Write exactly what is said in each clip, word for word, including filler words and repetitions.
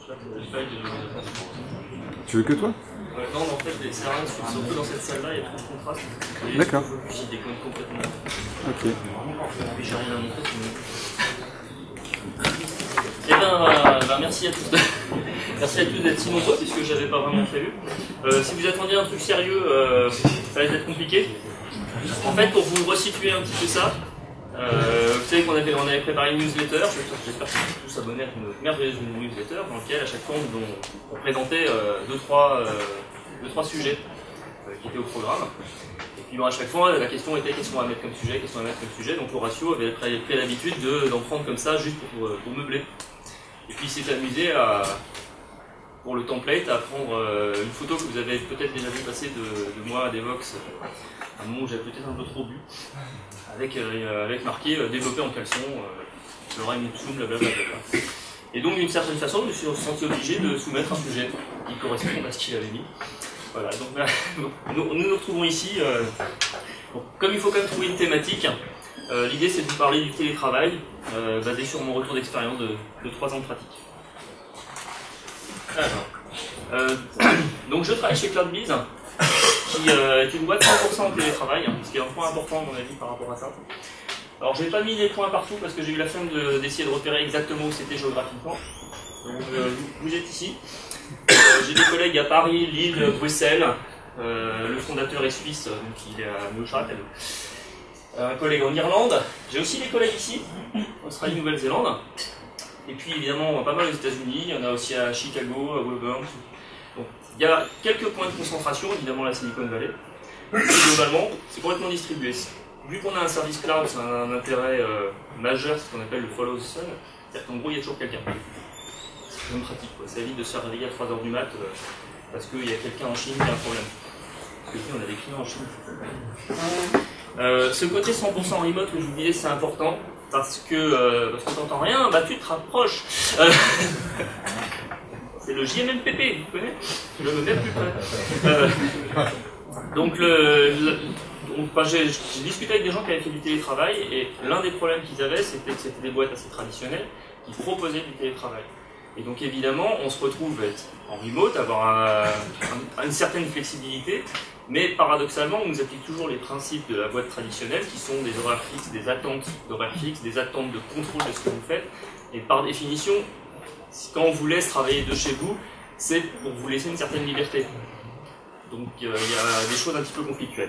Tu veux que toi? Euh, non, mais en fait, c'est rien, surtout dans cette salle-là, il y a trop de contraste. D'accord. J'y déconne complètement. Ok. Mais j'ai rien à montrer, Eh bien, euh, bah, merci à tous. Merci à tous d'être si nombreux, puisque je n'avais pas vraiment prévu. Euh, si vous attendiez un truc sérieux, euh, ça va être compliqué. En fait, pour vous resituer un petit peu ça, euh, vous savez qu'on avait, on avait préparé une newsletter, j'espère que vous êtes tous abonnés à une merveilleuse newsletter, dans laquelle à chaque fois on, on présentait euh, deux, trois, euh, deux, trois sujets euh, qui étaient au programme. Et puis bon, à chaque fois, la question était qu'est-ce qu'on va mettre comme sujet, qu'est-ce qu'on va mettre comme sujet. Donc Horatio avait pris, pris l'habitude d'en prendre comme ça, juste pour, pour meubler. Et puis il s'est amusé à, pour le template, à prendre euh, une photo que vous avez peut-être déjà vu passer de, de moi à Devox, un moment où j'avais peut-être un peu trop bu, avec, euh, avec marqué euh, développé en caleçon, euh, le Ryan Zoom, blablabla. Et donc d'une certaine façon, je me suis senti obligé de soumettre un sujet qui correspond à ce qu'il avait mis. Voilà, donc là, nous, nous nous retrouvons ici. Euh, bon, comme il faut quand même trouver une thématique, euh, l'idée c'est de vous parler du télétravail, euh, basé sur mon retour d'expérience de, de trois ans de pratique. Alors, euh, donc je travaille chez CloudBees, qui euh, est une boîte cent pour cent en télétravail, hein, ce qui est un point important à mon avis par rapport à ça. Alors j'ai pas mis les points partout parce que j'ai eu la flemme d'essayer de, de repérer exactement où c'était géographiquement. Donc euh, vous, vous êtes ici. Euh, j'ai des collègues à Paris, Lille, Bruxelles. Euh, le fondateur est suisse, donc il est à Neuchâtel. Un collègue en Irlande. J'ai aussi des collègues ici, Australie, Nouvelle-Zélande. Et puis évidemment pas mal aux États-Unis. Il y en a aussi à Chicago, à Woburn. Donc il y a quelques points de concentration, évidemment la Silicon Valley. Et globalement, c'est complètement distribué. Vu qu'on a un service cloud, c'est un, un intérêt euh, majeur, c'est ce qu'on appelle le follow the sun. C'est-à-dire qu'en gros, il y a toujours quelqu'un. C'est même pratique, quoi. Ça évite de se faire réveiller à trois heures du mat euh, parce qu'il y a quelqu'un en Chine qui a un problème. Parce que on a des clients en Chine. Euh, ce côté cent pour cent remote que je vous disais, c'est important parce que euh, parce que t'entends rien, bah tu te rapproches. Euh, c'est le J M M P P, vous connaissez? Je me mets plus près. Euh, donc le, le Enfin, j'ai discuté avec des gens qui avaient fait du télétravail et l'un des problèmes qu'ils avaient, c'était que c'était des boîtes assez traditionnelles qui proposaient du télétravail. Et donc évidemment, on se retrouve à être en remote, avoir un, un, une certaine flexibilité, mais paradoxalement, on nous applique toujours les principes de la boîte traditionnelle qui sont des horaires fixes, des attentes d'horaires fixes, des attentes de contrôle de ce que vous faites. Et par définition, quand on vous laisse travailler de chez vous, c'est pour vous laisser une certaine liberté. Donc il euh, y a des choses un petit peu conflictuelles.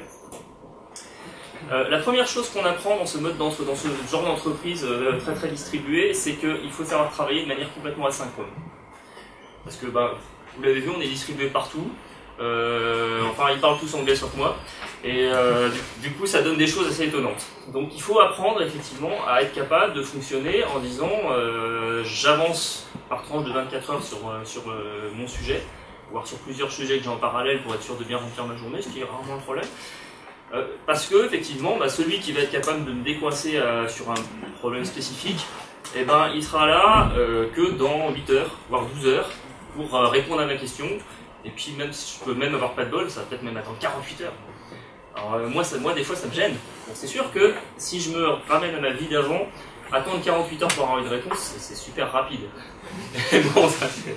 Euh, la première chose qu'on apprend dans ce mode, dans ce, dans ce genre d'entreprise euh, très très distribuée, c'est qu'il faut savoir travailler de manière complètement asynchrone. Parce que, bah, vous l'avez vu, on est distribué partout. Euh, enfin, ils parlent tous anglais sauf moi. Et euh, du, du coup, ça donne des choses assez étonnantes. Donc, il faut apprendre effectivement à être capable de fonctionner en disant euh, j'avance par tranche de vingt-quatre heures sur, euh, sur euh, mon sujet, voire sur plusieurs sujets que j'ai en parallèle pour être sûr de bien remplir ma journée, ce qui est rarement un problème. Euh, parce que, effectivement, bah, celui qui va être capable de me décoincer euh, sur un problème spécifique, eh ben, il sera là euh, que dans huit heures, voire douze heures, pour euh, répondre à ma question. Et puis, même si je peux même avoir pas de bol, ça va peut-être même attendre quarante-huit heures. Alors, euh, moi, ça, moi, des fois, ça me gêne. Bon, c'est sûr que si je me ramène à ma vie d'avant, attendre quarante-huit heures pour avoir une réponse, c'est super rapide. Mais bon, ça fait...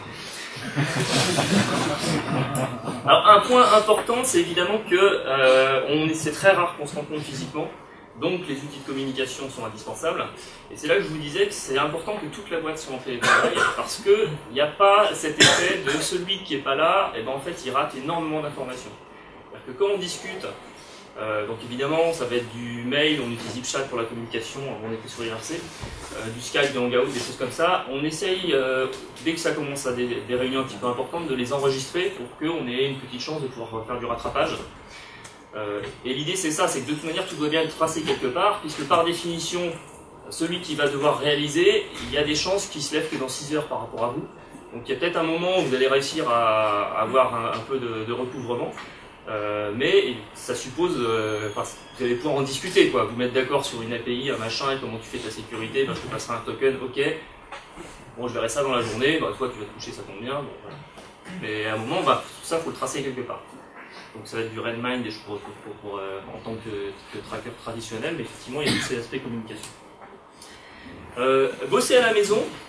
Alors un point important, c'est évidemment que euh, c'est très rare qu'on se rencontre physiquement, donc les outils de communication sont indispensables. Et c'est là que je vous disais que c'est important que toute la boîte soit en télétravail, parce qu'il n'y a pas cet effet de celui qui n'est pas là, et ben en fait il rate énormément d'informations. C'est-à-dire que quand on discute, euh, donc évidemment ça va être du mail, on utilise HipChat pour la communication, on était sur I R C, euh, du Skype, du Hangout, des choses comme ça. On essaye, euh, dès que ça commence à des, des réunions un petit peu importantes, de les enregistrer pour qu'on ait une petite chance de pouvoir faire du rattrapage. Euh, et l'idée c'est ça, c'est que de toute manière tout doit bien être tracé quelque part, puisque par définition, celui qui va devoir réaliser, il y a des chances qu'il se lève que dans six heures par rapport à vous. Donc il y a peut-être un moment où vous allez réussir à, à avoir un, un peu de, de recouvrement. Euh, mais ça suppose, euh, enfin, vous allez pouvoir en discuter, quoi. Vous mettre d'accord sur une A P I, un machin, et comment tu fais ta sécurité, ben, je te passerai un token, ok. Bon, je verrai ça dans la journée, ben, toi tu vas te coucher, ça tombe bien. Bon, voilà. Mais à un moment, bah, tout ça, il faut le tracer quelque part. Donc ça va être du Redmine, des choses pour, pour, pour, euh, en tant que, que tracker traditionnel, mais effectivement, il y a tous ces aspects communication. Euh, bosser à la maison,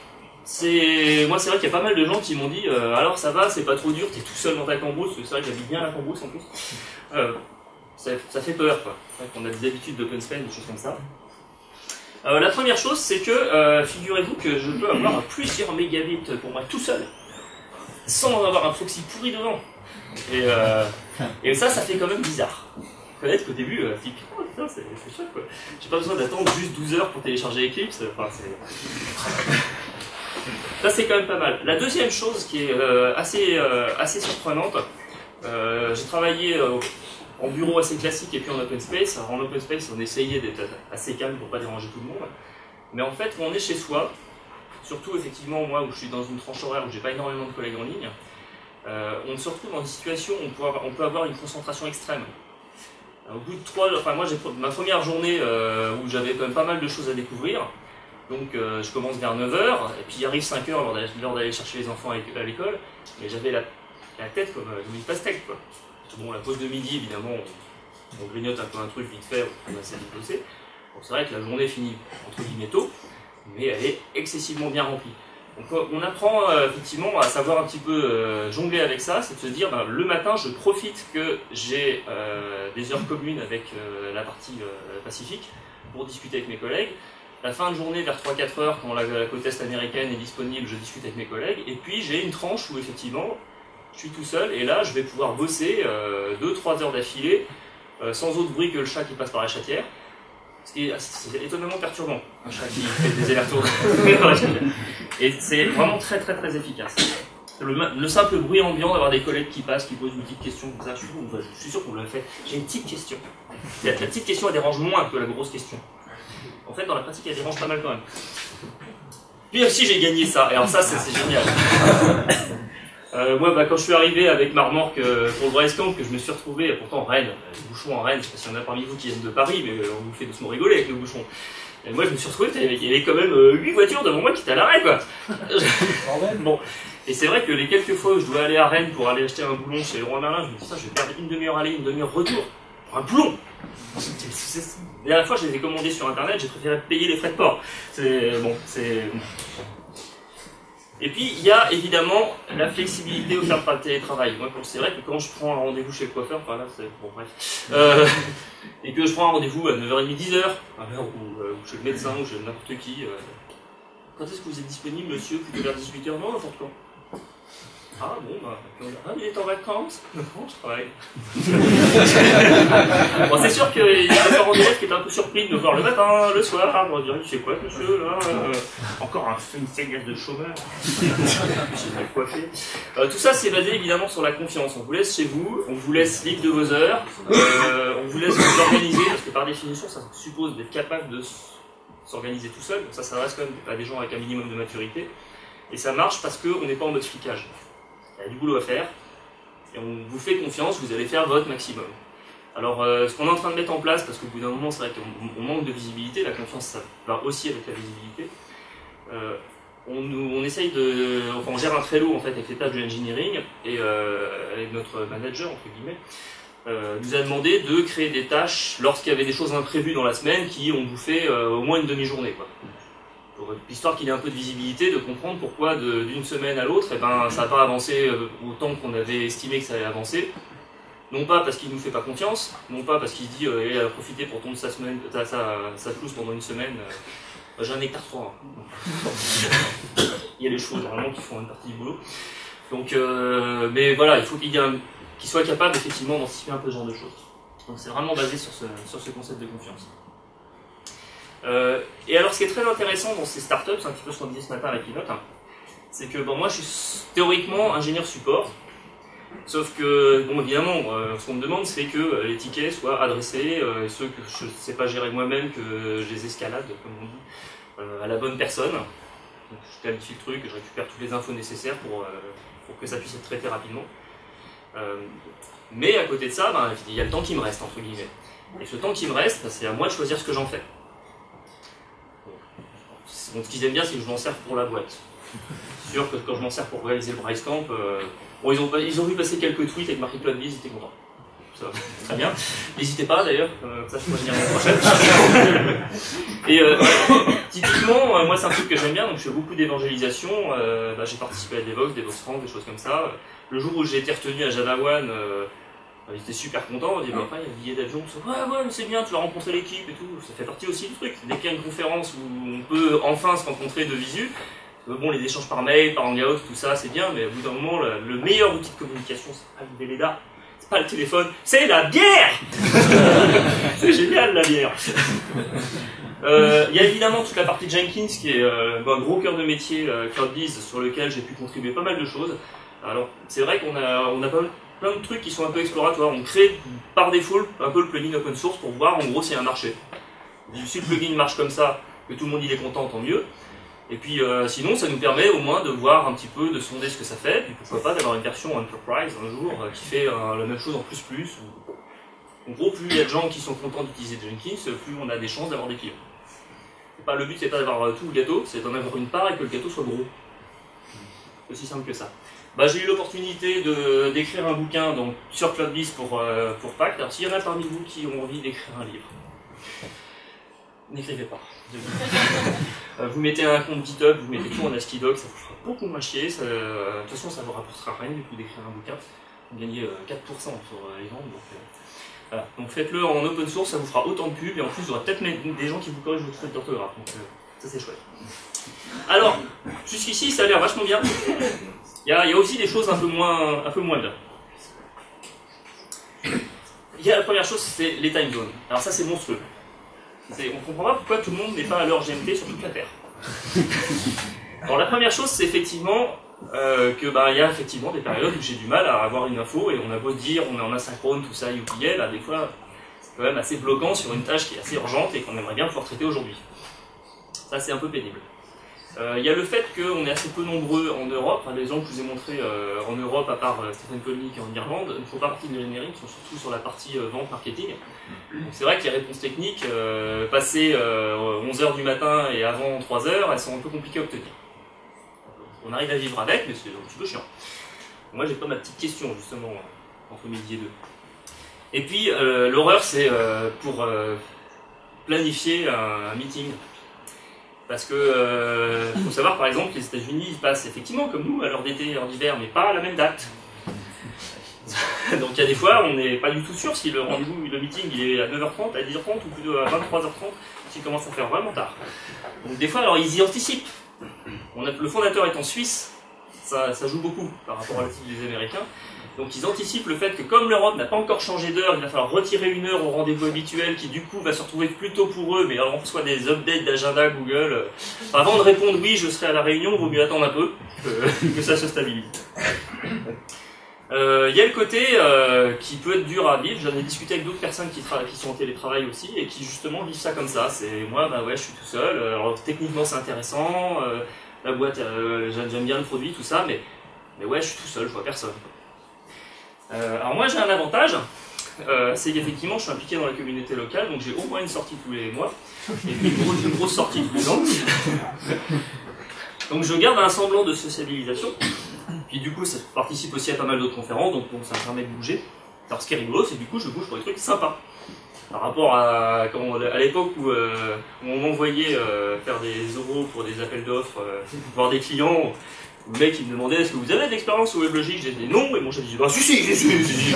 c'est moi c'est vrai qu'il y a pas mal de gens qui m'ont dit euh, alors ça va, c'est pas trop dur, t'es tout seul dans ta cambrousse, c'est vrai que j'habite bien la cambrousse en plus. Euh, ça, ça fait peur quoi. C'est vrai qu'on a des habitudes d'open space, des choses comme ça. Euh, la première chose, c'est que euh, figurez-vous que je peux avoir plusieurs mégabits pour moi tout seul, sans avoir un proxy pourri devant. Et, euh, et ça, ça fait quand même bizarre. Connaître qu'au début, euh, tu dis oh putain, c'est chouette quoi. J'ai pas besoin d'attendre juste douze heures pour télécharger Eclipse. Enfin, c'est. Ça, c'est quand même pas mal. La deuxième chose qui est euh, assez, euh, assez surprenante, euh, j'ai travaillé euh, en bureau assez classique et puis en open space. Alors, en open space, on essayait d'être assez calme pour pas déranger tout le monde. Mais en fait, quand on est chez soi, surtout effectivement moi où je suis dans une tranche horaire où j'ai pas énormément de collègues en ligne, euh, on se retrouve dans une situation où on peut avoir, on peut avoir une concentration extrême. Au bout de trois, enfin moi j'ai ma première journée euh, où j'avais quand même pas mal de choses à découvrir. Donc euh, je commence vers neuf heures, et puis il arrive cinq heures, l'heure d'aller chercher les enfants à l'école, mais j'avais la, la tête comme euh, une pastèque quoi. Bon, la pause de midi évidemment, on, on grignote un peu un truc vite fait, on essaie de bosser. Bon, c'est vrai que la journée finit entre guillemets tôt, mais elle est excessivement bien remplie. Donc on apprend euh, effectivement à savoir un petit peu euh, jongler avec ça, c'est de se dire ben, le matin je profite que j'ai euh, des heures communes avec euh, la partie euh, Pacifique pour discuter avec mes collègues. La fin de journée vers trois quatre heures quand la, la côte est américaine est disponible, je discute avec mes collègues. Et puis j'ai une tranche où effectivement je suis tout seul et là je vais pouvoir bosser euh, deux trois heures d'affilée euh, sans autre bruit que le chat qui passe par la chatière. Ce qui est, c'est étonnamment perturbant, un chat qui fait des allers-retours. Et c'est vraiment très très très efficace. Le, le simple bruit ambiant d'avoir des collègues qui passent, qui posent une petite question comme ça, je suis, je suis sûr qu'on l'a fait. J'ai une petite question. La, la petite question elle dérange moins que la grosse question. En fait, dans la pratique, elle dérange pas mal quand même. Puis aussi, j'ai gagné ça. Et alors ça, c'est génial. Euh, moi, bah, quand je suis arrivé avec ma remorque euh, pour le Bricecamp, que je me suis retrouvé, pourtant Rennes, les bouchons en Rennes, je sais pas s'il y en a parmi vous qui viennent de Paris, mais euh, on vous fait doucement rigoler avec les bouchons. Et moi, je me suis retrouvé, il y avait quand même euh, huit voitures devant moi qui étaient à l'arrêt, quoi. Bon. Et c'est vrai que les quelques fois où je dois aller à Rennes pour aller acheter un boulon chez Leroy Merlin, je me dis ça, je vais perdre une demi-heure aller, une demi-heure retour pour un boulon. La dernière fois, je les ai commandés sur internet, j'ai préféré payer les frais de port. C'est bon, c'est. Et puis, il y a évidemment la flexibilité offerte par le télétravail. Moi, c'est vrai que quand je prends un rendez-vous chez le coiffeur, enfin là, c'est bon, bref, euh, et que je prends un rendez-vous à neuf heures trente, dix heures, à l'heure où, euh, où chez le médecin ou chez n'importe qui, euh, quand est-ce que vous êtes disponible, monsieur, plutôt vers dix-huit heures? Non, n'importe quand. Ah bon, bah, ah, il est en vacances? Non, je travaille. Bon, c'est sûr qu'il y a des parents d'élèves qui étaient un peu surpris de me voir le matin, le soir. On dirait, tu sais quoi, monsieur, là euh, encore un, une séquence de chômeur. J'ai mal coiffé. Euh, tout ça, c'est basé évidemment sur la confiance. On vous laisse chez vous, on vous laisse libre de vos heures, euh, on vous laisse vous organiser, parce que par définition, ça suppose d'être capable de s'organiser tout seul. Donc ça s'adresse quand même à des gens avec un minimum de maturité. Et ça marche parce qu'on n'est pas en mode flicage. Il y a du boulot à faire, et on vous fait confiance, vous allez faire votre maximum. Alors, euh, ce qu'on est en train de mettre en place, parce qu'au bout d'un moment, c'est vrai qu'on manque de visibilité, la confiance, ça va aussi avec la visibilité. Euh, on, nous, on essaye de... Enfin, on gère un Trello, en fait, avec les tâches de l'engineering, et euh, avec notre manager, entre guillemets, euh, nous a demandé de créer des tâches lorsqu'il y avait des choses imprévues dans la semaine qui ont bouffé euh, au moins une demi-journée, quoi. Pour histoire qu'il ait un peu de visibilité, de comprendre pourquoi d'une semaine à l'autre, eh ben, ça n'a pas avancé autant qu'on avait estimé que ça allait avancer. Non pas parce qu'il ne nous fait pas confiance, non pas parce qu'il se dit euh, il a profité pour tondre sa semaine, sa, sa, sa pelouse pendant une semaine. Euh, J'ai un hectare trois. Hein. Il y a les chevaux normalement qui font une partie du boulot. Donc, euh, mais voilà, il faut qu'il qu'il soit capable effectivement d'anticiper un peu ce genre de choses. Donc c'est vraiment basé sur ce, sur ce concept de confiance. Euh, et alors ce qui est très intéressant dans ces startups, c'est un petit peu ce qu'on disait ce matin avec Pilote, hein, c'est que bon, moi je suis théoriquement ingénieur support, sauf que bon évidemment euh, ce qu'on me demande c'est que euh, les tickets soient adressés, euh, et ceux que je ne sais pas gérer moi-même, que je les escalade comme on dit, euh, à la bonne personne. Donc, je qualifie le truc, je récupère toutes les infos nécessaires pour, euh, pour que ça puisse être traité rapidement. Euh, mais à côté de ça, ben, il y a le temps qui me reste entre guillemets. Et ce temps qui me reste, ben, c'est à moi de choisir ce que j'en fais. Donc ce qu'ils aiment bien, c'est que je m'en sers pour la boîte. C'est sûr que quand je m'en sers pour réaliser le Bricecamp, euh, bon, ils, ont, ils ont vu passer quelques tweets avec marqué Cloudbees, ils étaient contents. ça va très bien. N'hésitez pas d'ailleurs, euh, ça je pourrais venir l'année prochaine. Et euh, typiquement, euh, moi c'est un truc que j'aime bien, donc je fais beaucoup d'évangélisation. Euh, bah, j'ai participé à des Vox, des Vox France, des choses comme ça. Le jour où j'ai été retenu à JavaOne, euh, ils étaient super contents. On dit bah, après il y a le billet d'avion, ouais ouais c'est bien, tu vas rencontrer l'équipe et tout. Ça fait partie aussi du truc. Dès qu'il y a une conférence où on peut enfin se rencontrer de visu. Bon, les échanges par mail, par hangout, tout ça, c'est bien, mais au bout d'un moment, le, le meilleur outil de communication, c'est pas le Véleda, c'est pas le téléphone, c'est la bière. C'est génial, la bière. Il euh, y a évidemment toute la partie Jenkins, qui est euh, un gros cœur de métier, euh, CloudBees, sur lequel j'ai pu contribuer pas mal de choses. Alors, c'est vrai qu'on a, on a pas mal, plein de trucs qui sont un peu exploratoires. On crée par défaut un peu le plugin open source pour voir, en gros, s'il y a un marché. Si le plugin marche comme ça, que tout le monde y est content, tant mieux. Et puis euh, sinon, ça nous permet au moins de voir un petit peu, de sonder ce que ça fait, puis pourquoi pas d'avoir une version Enterprise un jour euh, qui fait euh, la même chose en plus plus. Ou... En gros, plus il y a de gens qui sont contents d'utiliser Jenkins, plus on a des chances d'avoir des clients. Pas, le but c'est pas d'avoir tout le gâteau, c'est d'en avoir une part et que le gâteau soit gros. C'est aussi simple que ça. Bah, j'ai eu l'opportunité de d'écrire un bouquin donc, sur CloudBees pour, euh, pour Pacte. Alors s'il y en a parmi vous qui ont envie d'écrire un livre, n'écrivez pas. Vous mettez un compte GitHub, vous mettez tout en ASCII doc, ça vous fera beaucoup moins chier. Ça, de toute façon, ça vous rapportera rien du coup d'écrire un bouquin. Vous gagnez quatre pour cent sur les ventes. Donc, euh, voilà. Donc faites-le en open source, ça vous fera autant de pubs et en plus, vous aurez peut-être des gens qui vous corrigent votre faute d'orthographe. Donc euh, ça, c'est chouette. Alors, jusqu'ici, ça a l'air vachement bien. Il y, a, il y a aussi des choses un peu moins, un peu moins bien. Il y a la première chose, c'est les time zones. Alors ça, c'est monstrueux. On ne comprend pas pourquoi tout le monde n'est pas à l'heure G M T sur toute la Terre. Alors la première chose, c'est effectivement euh, que bah, y a effectivement des périodes où j'ai du mal à avoir une info et on a beau dire on est en asynchrone, tout ça, youpi, là des fois c'est quand même assez bloquant sur une tâche qui est assez urgente et qu'on aimerait bien pouvoir traiter aujourd'hui. Ça c'est un peu pénible. Il euh, y a le fait qu'on est assez peu nombreux en Europe. Enfin, les exemples que je vous ai montrés euh, en Europe, à part euh, Stephen Kolnick en Irlande, ne font pas partie de l'ingénierie, ils sont surtout sur la partie euh, vente marketing. Donc c'est vrai que les réponses techniques, euh, passées euh, onze heures du matin et avant trois heures, elles sont un peu compliquées à obtenir. On arrive à vivre avec, mais c'est un petit peu chiant. Moi j'ai pas ma petite question justement entre midi et deux. Et puis euh, l'horreur c'est euh, pour euh, planifier un, un meeting. Parce que euh, faut savoir par exemple que les États-Unis ils passent effectivement comme nous à l'heure d'été et en hiver, mais pas à la même date. Donc il y a des fois on n'est pas du tout sûr si le rendez-vous, le meeting il est à neuf heures trente, à dix heures trente ou plutôt à vingt-trois heures trente, s'il commence à faire vraiment tard. Donc des fois alors ils y anticipent. On a, le fondateur est en Suisse, ça, ça joue beaucoup par rapport à l'attitude des Américains. Donc ils anticipent le fait que comme l'Europe n'a pas encore changé d'heure, il va falloir retirer une heure au rendez-vous habituel qui du coup va se retrouver plus tôt pour eux, mais alors on reçoit des updates d'agenda Google. Enfin, avant de répondre oui je serai à la réunion, il vaut mieux attendre un peu que, que ça se stabilise. Il euh, y a le côté euh, qui peut être dur à vivre, j'en ai discuté avec d'autres personnes qui, qui sont en télétravail aussi et qui justement vivent ça comme ça. C'est moi bah ouais je suis tout seul, alors techniquement c'est intéressant, euh, la boîte euh, j'aime bien le produit, tout ça, mais, mais ouais je suis tout seul, je vois personne. Euh, alors moi j'ai un avantage, euh, c'est qu'effectivement je suis impliqué dans la communauté locale, donc j'ai au moins une sortie tous les mois, et puis une grosse, une grosse sortie tous les ans. Donc je garde un semblant de sociabilisation, puis du coup ça participe aussi à pas mal d'autres conférences, donc bon, ça me permet de bouger. Alors ce qui est rigolo, c'est que du coup je bouge pour des trucs sympas. Par rapport à, comment, à l'époque où, euh, où on m'envoyait euh, faire des oraux pour des appels d'offres, euh, voir des clients, le mec il me demandait est-ce que vous avez de l'expérience au WebLogic, j'ai dit non, et moi j'ai dit bah si si si si si.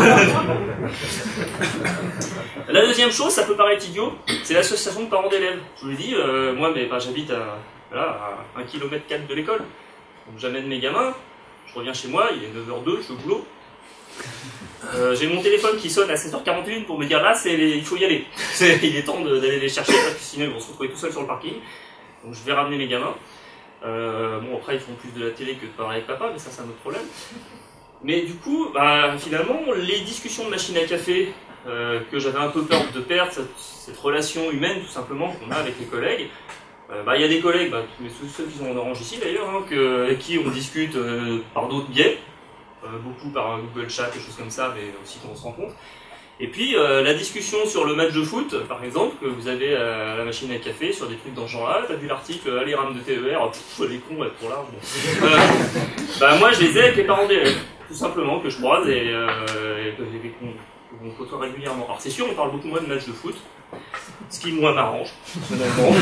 La deuxième chose, ça peut paraître idiot, c'est l'association de parents d'élèves. Je vous l'ai dit, euh, moi mais, bah, j'habite à, voilà, à un kilomètre quatre de l'école, donc j'amène mes gamins, je reviens chez moi, il est neuf heures deux, je suis au boulot. Euh, j'ai mon téléphone qui sonne à sept heures quarante et une pour me dire là c'est les... il faut y aller, il est temps d'aller les chercher parce que sinon ils vont se retrouver tout seuls sur le parking. Donc je vais ramener mes gamins. Euh, bon après ils font plus de la télé que de parler avec papa, mais ça c'est un autre problème. Mais du coup, bah, finalement, les discussions de machine à café euh, que j'avais un peu peur de perdre, cette, cette relation humaine tout simplement qu'on a avec les collègues, euh, bah, y a des collègues, bah, tous ceux qui sont en orange ici d'ailleurs, hein, que, avec qui on discute euh, par d'autres biais, euh, beaucoup par Google Chat, des choses comme ça, mais aussi quand on se rencontre. Et puis euh, la discussion sur le match de foot, par exemple, que vous avez à la machine à café, sur des trucs dans ce genre-là, t'as vu l'article, ah, les rames de T E R, pff, les cons, être trop larges. Bon. Euh, bah moi je les ai avec les parents d'élèves, tout simplement, que je croise et, euh, et que j'ai des cons. on côtoie régulièrement. Alors c'est sûr, on parle beaucoup moins de matchs de foot, ce qui moi m'arrange, personnellement.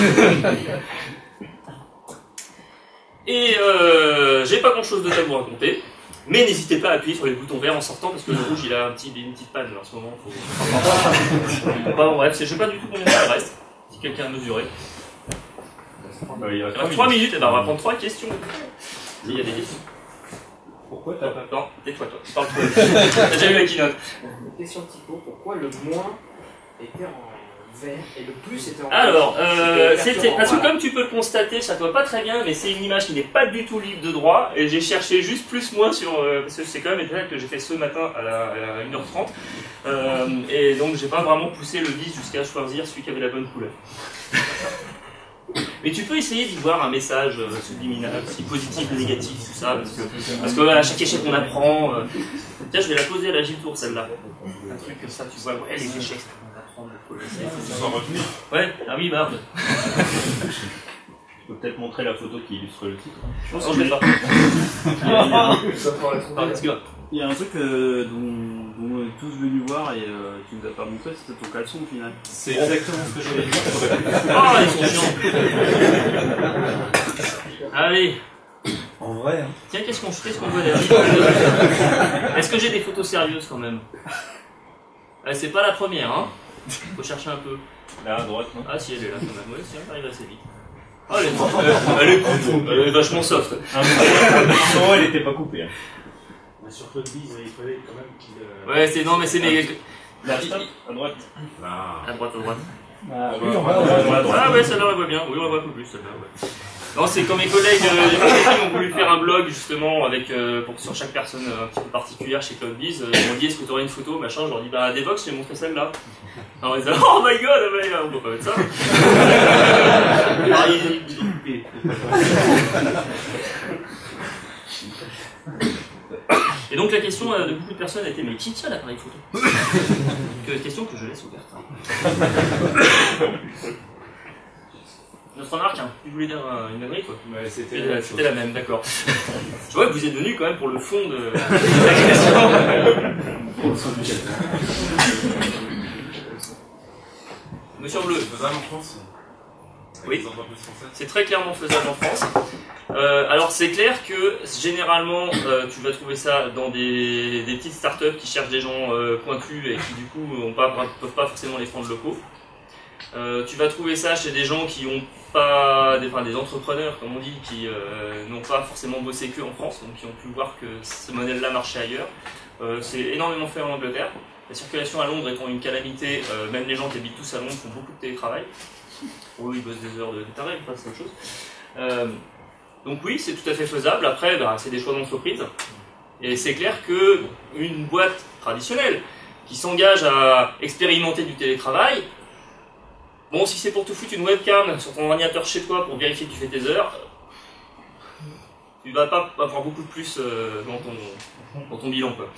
Et euh, j'ai pas grand chose de à vous raconter, mais n'hésitez pas à appuyer sur les boutons verts en sortant parce que le rouge il a un petit, une petite panne en ce moment. Faut... Bon, bref, je sais pas du tout combien ça reste, si quelqu'un a mesuré. Euh, il reste Il reste trois minutes, et ben on va prendre trois questions. S'il y a des questions. Pourquoi t'as pas... Non, tais-toi toi, tu parles trop. T'as déjà eu la keynote. Question typo, pourquoi le moins était en vert et le plus était en Alors, euh, C'était c'était parce que voilà. comme tu peux le constater, ça ne voit pas très bien, mais c'est une image qui n'est pas du tout libre de droit, et j'ai cherché juste plus moins sur, euh, parce que c'est quand même étonnant que j'ai fait ce matin à, la, à une heure trente, euh, et donc j'ai pas vraiment poussé le vis jusqu'à choisir celui qui avait la bonne couleur. Mais tu peux essayer d'y voir un message euh, subliminal, si positif ou négatif, tout ça, parce que, parce que à chaque échec on apprend. Euh... Tiens, je vais la poser à la Gilles Tour, celle-là. Un truc comme ça, tu vois, ouais, les échecs, ça on apprend de progresser. Sans retenir. Ouais, ah oui, Barbe. Je peux peut-être montrer la photo qui illustre le titre. Je pense que je vais pas. Ah, let's go. Il y a un truc euh, dont, dont on est tous venus voir et euh, tu nous as pas montré, c'était ton caleçon au final. C'est exactement ce que j'avais dit. Ah, ils sont chiants. Allez. En vrai, hein. Tiens, qu'est-ce qu'on fait, ce qu'on veut derrière? Est-ce que j'ai des photos sérieuses quand même? Ah, c'est pas la première, hein. Faut chercher un peu. Là, à droite, non? Ah, si, elle est là quand même. Ouais, si, elle arrive assez vite. Ah, elle est, elle est, elle est vachement soft. Ah, non, elle était pas coupée. Hein. Sur le bise, il fallait quand même qu'il. Euh... Ouais, c'est non, mais c'est mes. Là, stop, à droite. À droite, à droite. Ah, oui, on va à droite. Ah ouais, celle-là, elle voit bien. Oui, on voit un peu plus, celle-là, ouais. Non, c'est quand mes collègues euh, du marketing ont voulu faire un blog, justement, avec, euh, pour, sur chaque personne euh, un petit peu particulière chez CloudBees. Euh, ils m'ont dit, est-ce que tu aurais une photo, machin? Je leur dis, bah, à Devox, j'ai montré celle-là. Alors, ils disaient, oh my god, ah, bah, on peut pas mettre ça. Ah, ils, ils ont coupé. Et donc la question euh, de beaucoup de personnes a été, mais qui tient l'appareil photo? Que, question que je laisse ouverte. Notre remarque, hein, tu voulais dire euh, une ânerie, quoi? Ouais, c'était C'était la, c'était la même, d'accord. Je vois que vous êtes venu quand même pour le fond de la question. Monsieur Bleu. C'est faisable en France? Oui. Avec des entreprises françaises? C'est très clairement faisable en France. Euh, alors c'est clair que généralement euh, tu vas trouver ça dans des, des petites startups qui cherchent des gens euh, pointus et qui du coup ne peuvent pas forcément les prendre locaux. Euh, tu vas trouver ça chez des gens qui ont pas, des, enfin des entrepreneurs comme on dit, qui euh, n'ont pas forcément bossé que en France, donc qui ont pu voir que ce modèle-là marchait ailleurs. Euh, c'est énormément fait en Angleterre. La circulation à Londres étant une calamité, euh, même les gens qui habitent tous à Londres font beaucoup de télétravail. Eux, ils bossent des heures de taré, enfin, c'est autre chose. Euh, donc oui, c'est tout à fait faisable. Après, bah, c'est des choix d'entreprise. Et c'est clair qu'une boîte traditionnelle qui s'engage à expérimenter du télétravail, bon, si c'est pour te foutre une webcam sur ton ordinateur chez toi pour vérifier que tu fais tes heures, tu vas pas avoir beaucoup de plus euh, dans, ton, dans ton bilan, quoi.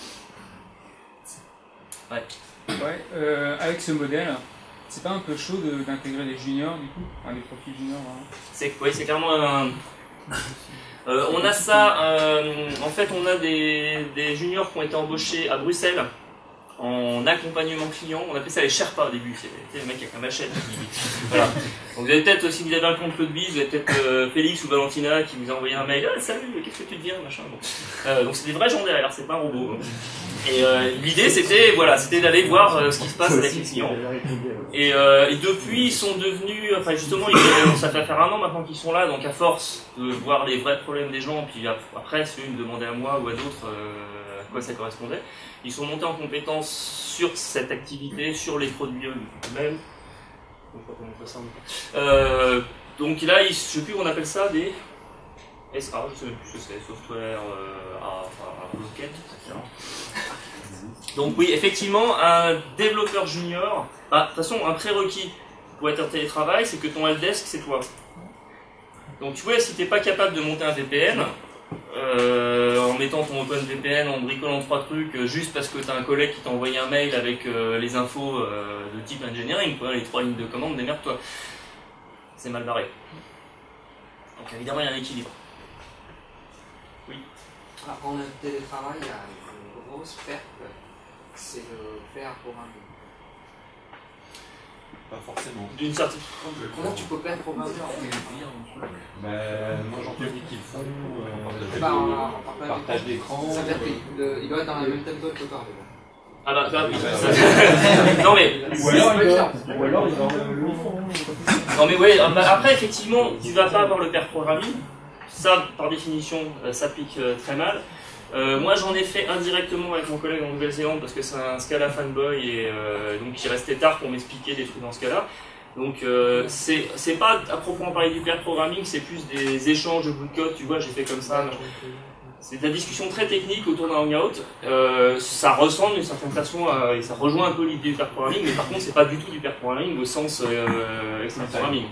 Ouais. Ouais, euh, avec ce modèle, c'est pas un peu chaud de- d'intégrer des juniors du coup, enfin des profils juniors. Hein. C'est oui, c'est clairement un. Euh, on a ça. euh, en fait, on a des, des juniors qui ont été embauchés à Bruxelles en accompagnement client. On appelait ça les Sherpas au début. C'est le mec avec un machette. Qui... Voilà. Donc, vous avez peut-être, si vous avez un compte CloudBees, vous avez peut-être euh, Félix ou Valentina qui vous a envoyé un mail. Ah, salut, qu'est-ce que tu deviens, machin. Bon. Euh, donc, c'est des vrais gens derrière. C'est pas un robot. Hein. Et euh, l'idée, c'était, voilà, c'était d'aller voir euh, ce qui se passe avec les clients. Et, euh, et depuis, ils sont devenus, enfin justement, ils, ça fait faire un an maintenant qu'ils sont là, donc à force de voir les vrais problèmes des gens, puis après, si ils me demandaient à moi ou à d'autres euh, à quoi ça correspondait, ils sont montés en compétence sur cette activité, sur les produits eux-mêmes. Euh, donc là, ils, je sais plus, on appelle ça des S A, je sais même plus ce que c'est, software euh, à, à bloquette, et cetera. Donc oui, effectivement, un développeur junior, bah, de toute façon, un prérequis pour être en télétravail, c'est que ton helpdesk, c'est toi. Donc tu vois, si tu n'es pas capable de monter un V P N, euh, en mettant ton OpenVPN, en bricolant trois trucs, euh, juste parce que tu as un collègue qui t'a envoyé un mail avec euh, les infos euh, de type engineering, quoi, les trois lignes de commande, démerde-toi. C'est mal barré. Donc évidemment, il y a un équilibre. Oui. Alors, en télétravail, il y a une grosse perte c'est le pair programming. Pas forcément. D'une certaine. Comment tu peux pair programmer en fait? Ben, moi j'en connais qui le font. Euh, Bah, en- en partage partage d'écran. Ça veut dire qu'il doit être dans la même tempo que toi. Ah bah, bah oui. ça- non mais. Ou alors, C'est ils pas doivent- ou alors ils doivent le font. Non mais ouais, bah, après effectivement, tu vas pas avoir le pair programming. Ça, par définition, euh, s'applique euh, très mal. Euh, moi, j'en ai fait indirectement avec mon collègue en Nouvelle-Zélande parce que c'est un Scala fanboy et euh, donc il restait tard pour m'expliquer des trucs dans Scala. Donc euh, c'est c'est pas à proprement parler du pair programming, c'est plus des échanges de bouts de code. Tu vois, j'ai fait comme ça. C'est de la discussion très technique autour d'un hangout. Euh, ça ressemble d'une certaine façon à, et ça rejoint un peu l'idée du pair programming, mais par contre, c'est pas du tout du pair programming au sens euh, extended programming.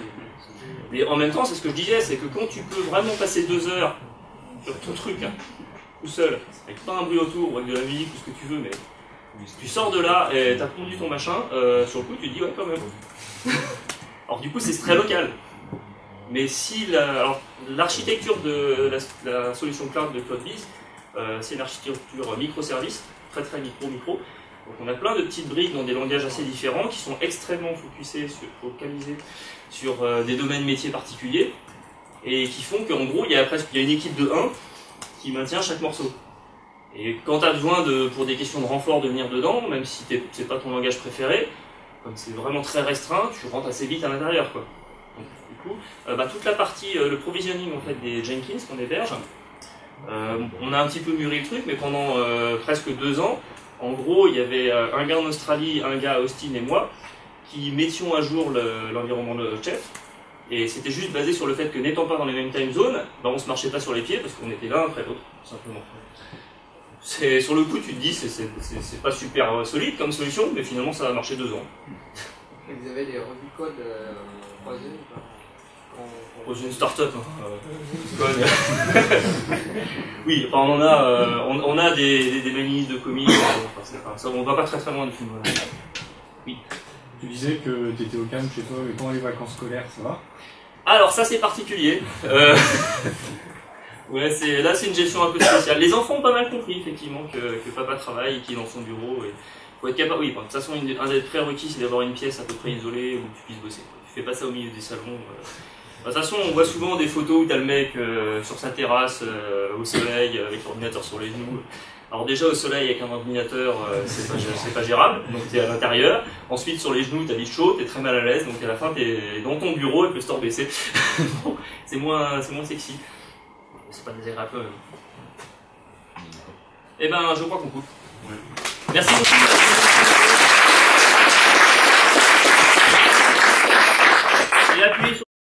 Et en même temps, c'est ce que je disais, c'est que quand tu peux vraiment passer deux heures sur ton truc, hein, tout seul, avec pas un bruit autour, ou avec de la musique, ou ce que tu veux, mais tu sors de là et t'as pondu ton machin, euh, sur le coup, tu te dis, ouais, quand même. Alors, du coup, c'est très local. Mais si la, alors, l'architecture de la, la solution cloud de CloudBees, euh, c'est une architecture microservice, très très micro micro. Donc on a plein de petites briques dans des langages assez différents qui sont extrêmement focusés, sur, focalisés sur euh, des domaines métiers particuliers et qui font qu'en gros il y a presque il y a une équipe de un qui maintient chaque morceau. Et quand tu as besoin de, pour des questions de renfort de venir dedans, même si c'est pas ton langage préféré, comme c'est vraiment très restreint, tu rentres assez vite à l'intérieur, quoi. Donc, du coup, euh, bah, toute la partie, euh, le provisioning en fait des Jenkins qu'on héberge, euh, on a un petit peu mûri le truc, mais pendant euh, presque deux ans, en gros, il y avait euh, un gars en Australie, un gars à Austin et moi, qui mettions à jour le- l'environnement de chef. Et c'était juste basé sur le fait que n'étant pas dans les mêmes time zones, bah, on se marchait pas sur les pieds parce qu'on était l'un après l'autre, tout simplement. C'est, sur le coup, tu te dis, c'est, c'est, c'est, c'est pas super euh, solide comme solution, mais finalement, ça a marché deux ans. Et vous avez des revues de code euh, croisées ou pas? Quand- Dans une start-up. Hein. Euh, oui, enfin, on en a, euh, on, on a des, des, des manies de comics, euh, enfin, c'est pas- ça, on va pas très très loin du film. Voilà. Oui. Tu disais que tu étais au calme chez toi, mais pendant les vacances scolaires, ça va? Alors ça c'est particulier. Euh... ouais, c'est là c'est une gestion un peu spéciale. Les enfants ont pas mal compris effectivement que, que papa travaille et qu'il est dans son bureau. Et faut être capable. Oui, bon, de toute façon une, un des prérequis c'est d'avoir une pièce à peu près isolée où tu puisses bosser. Tu fais pas ça au milieu des salons. Euh... De toute façon, on voit souvent des photos où t'as le mec euh, sur sa terrasse euh, au soleil avec l'ordinateur sur les genoux. Alors déjà au soleil avec un ordinateur, euh, c'est pas, c'est pas gérable, donc t'es à l'intérieur. Ensuite sur les genoux t'as vite chaud, t'es très mal à l'aise, donc à la fin t'es dans ton bureau avec le store baissé. Bon, c'est moins, c'est moins sexy. C'est pas désagréable quand même. Eh ben je crois qu'on coupe. Merci beaucoup. Et appuyez sur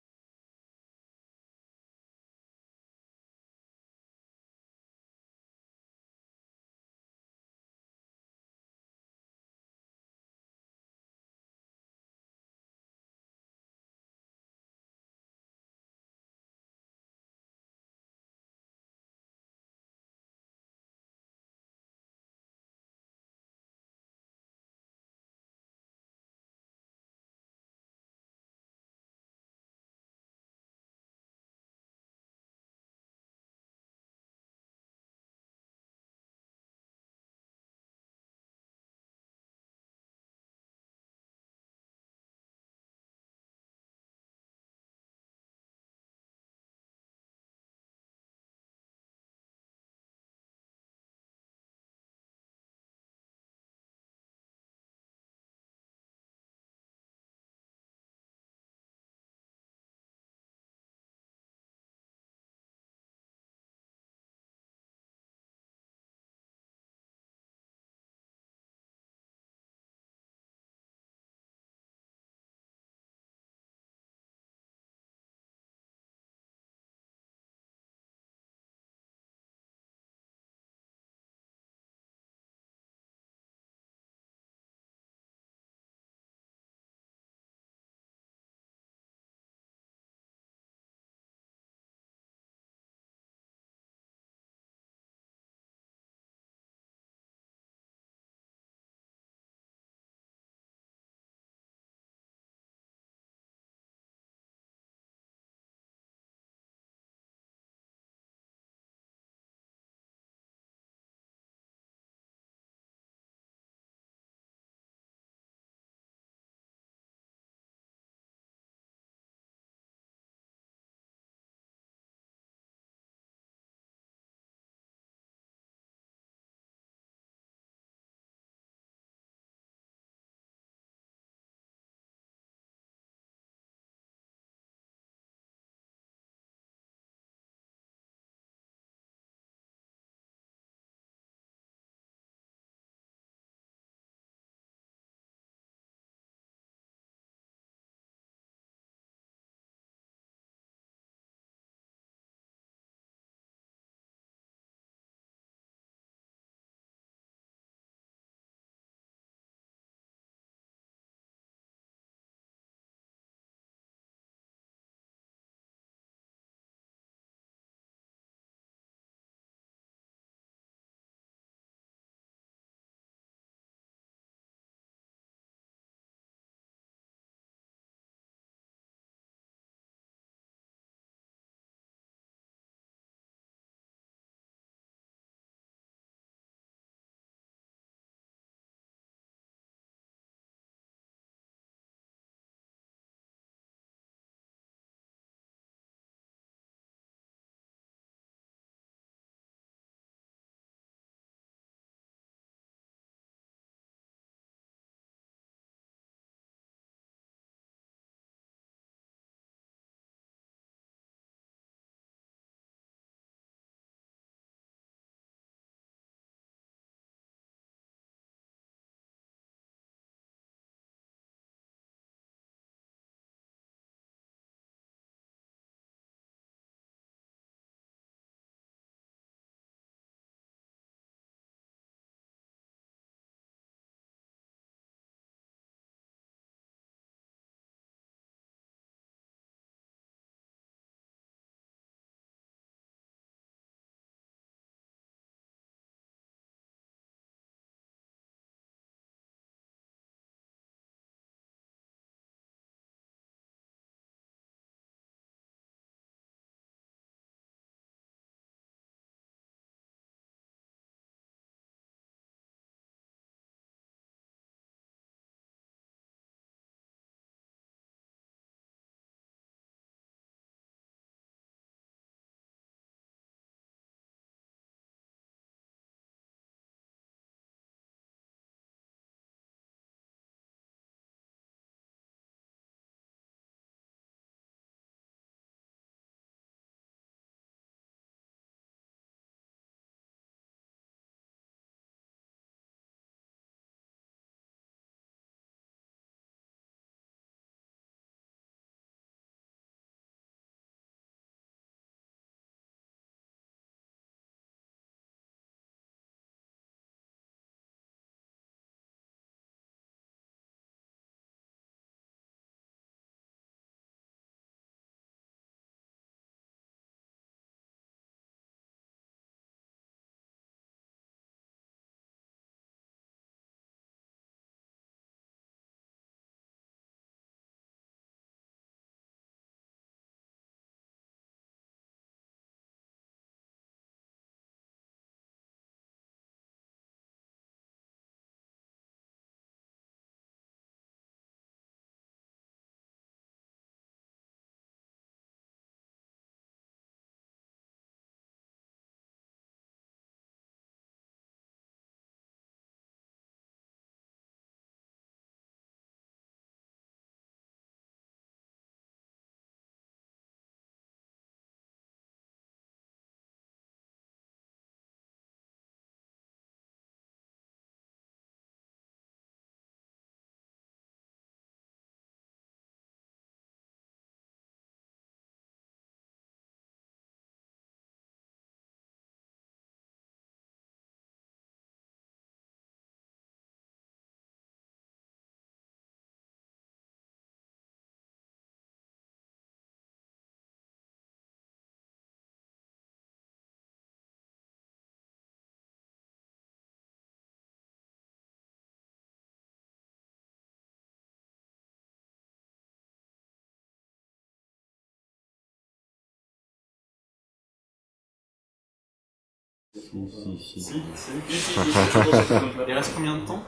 Si, si, si. Si, si. Si, si, si, c'est toujours cette compte-là. Il reste combien de temps?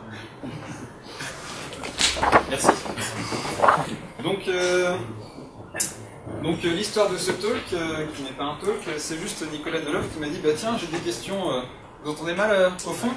Merci. Donc, euh, donc euh, l'histoire de ce talk, euh, qui n'est pas un talk, c'est juste Nicolas Deloff qui m'a dit bah tiens, j'ai des questions. Euh, vous entendez mal euh, au fond?